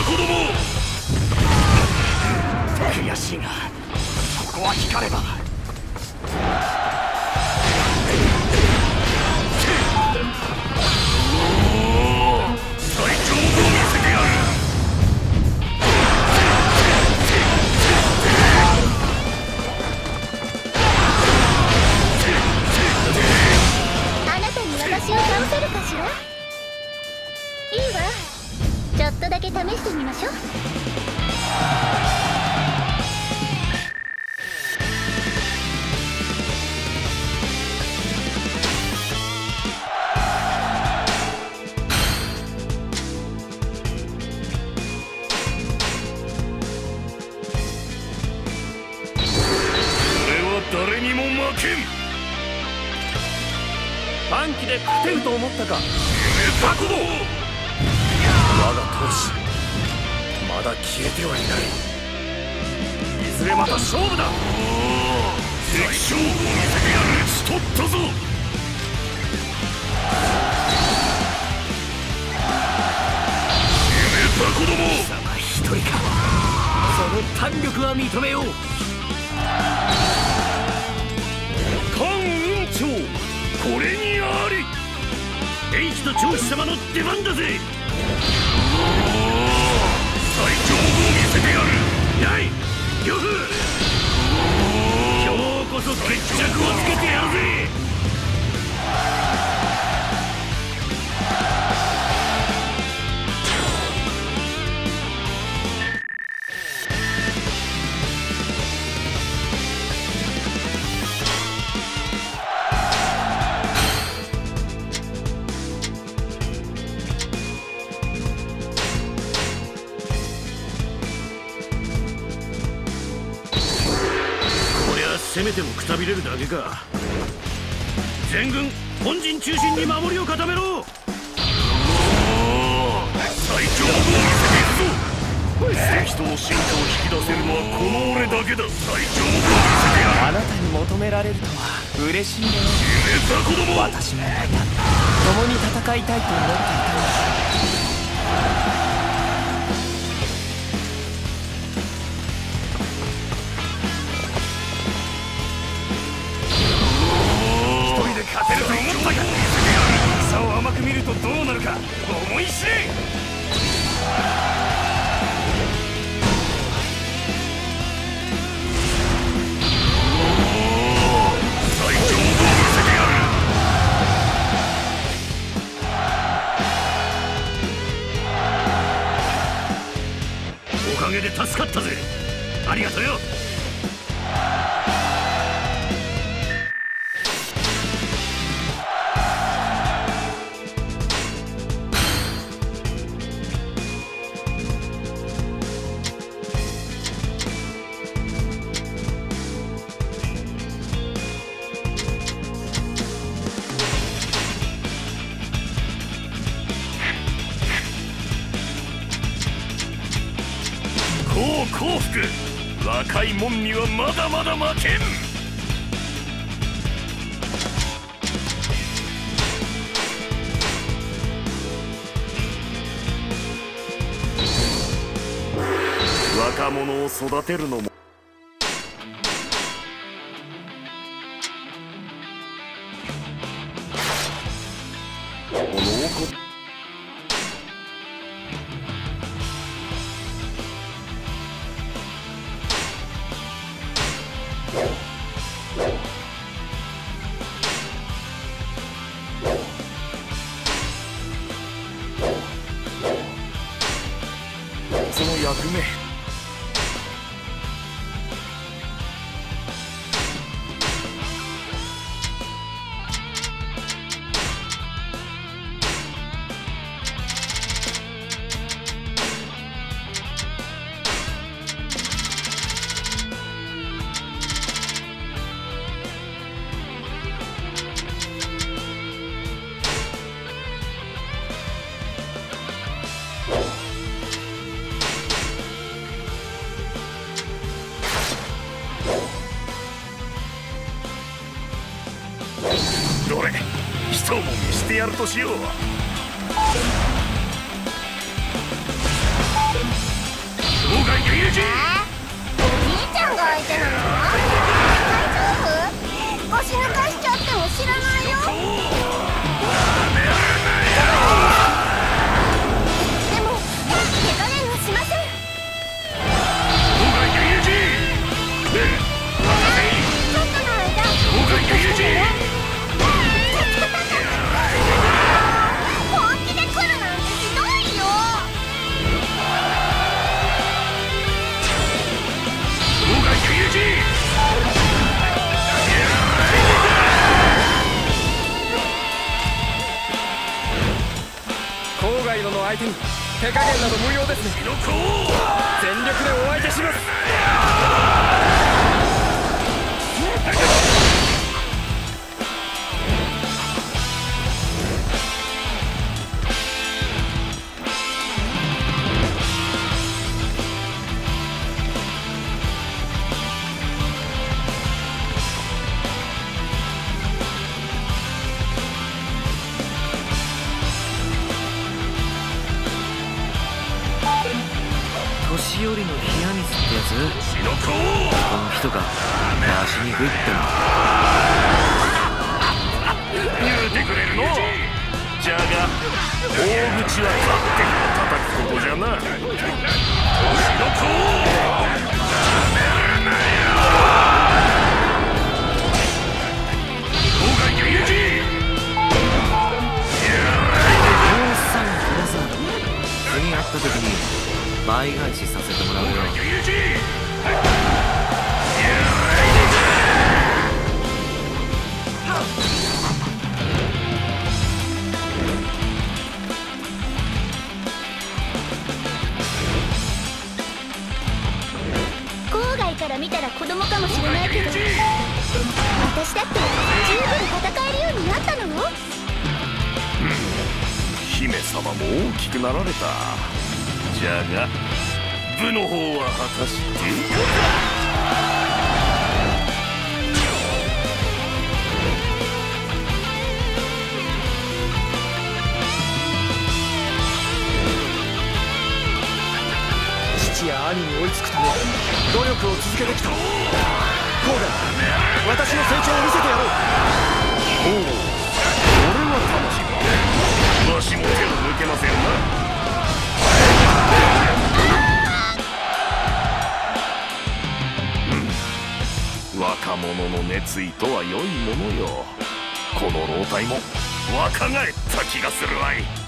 子供。 悔しいがここは光れば。 最強を見せてやる。 あなたに私を倒せるかしら。いいわ、ちょっとだけ試してみましょう。 誰にも負けん。 短期で勝てると思ったか。 タコど。 我が闘志まだ消えてはいない。いずれまた勝負だ。 敵勝負を見せてやる。しとったぞ。タコども。 貴様一人か。その胆力は認めよう。 関雲長、これにあり。エイジと長子様の出番だぜ。最強を見せてやる。 やい呂布、今日こそ決着をつけてやるぜ。攻めてもくたびれるだけか。全軍本陣中心に守りを固めろ。 最強を見せていくぞ。敵との進化を引き出せるのはこの俺だけだ。最強を見せてやる。 あなたに求められるとは嬉しいね。 決めた子供。 私もまた共に戦いたいと思っていたんだ。 勝てると思ったか。差を甘く見るとどうなるか思い知れ。最強を見せてやる。おかげで助かったぜ。ありがとよ。幸福、若いもんにはまだまだ負けん。若者を育てるのもこの子。その役目。どれ一も見してやるとしよう。 郊外のの相手に手加減など無用ですね。全力でお相手します。 年寄りの冷や水ってやつ？この人が足にグッてな言うてくれるの。じゃが大口は勝手に叩くことじゃな。年の子郊外現役次会った時に倍返しさせてもらうよ。 郊外から見たら子供かもしれないけど、私だって十分戦えるようになったのよ。 姫様も大きくなられた。じゃが部の方は果たして父や兄に追いつくため努力を続けてきた。郊外、私の成長を見せてやろう。 おお、これは楽しみ。わしも手を抜けませんな。若者の熱意とは良いものよ。この老体も若返った気がするわい。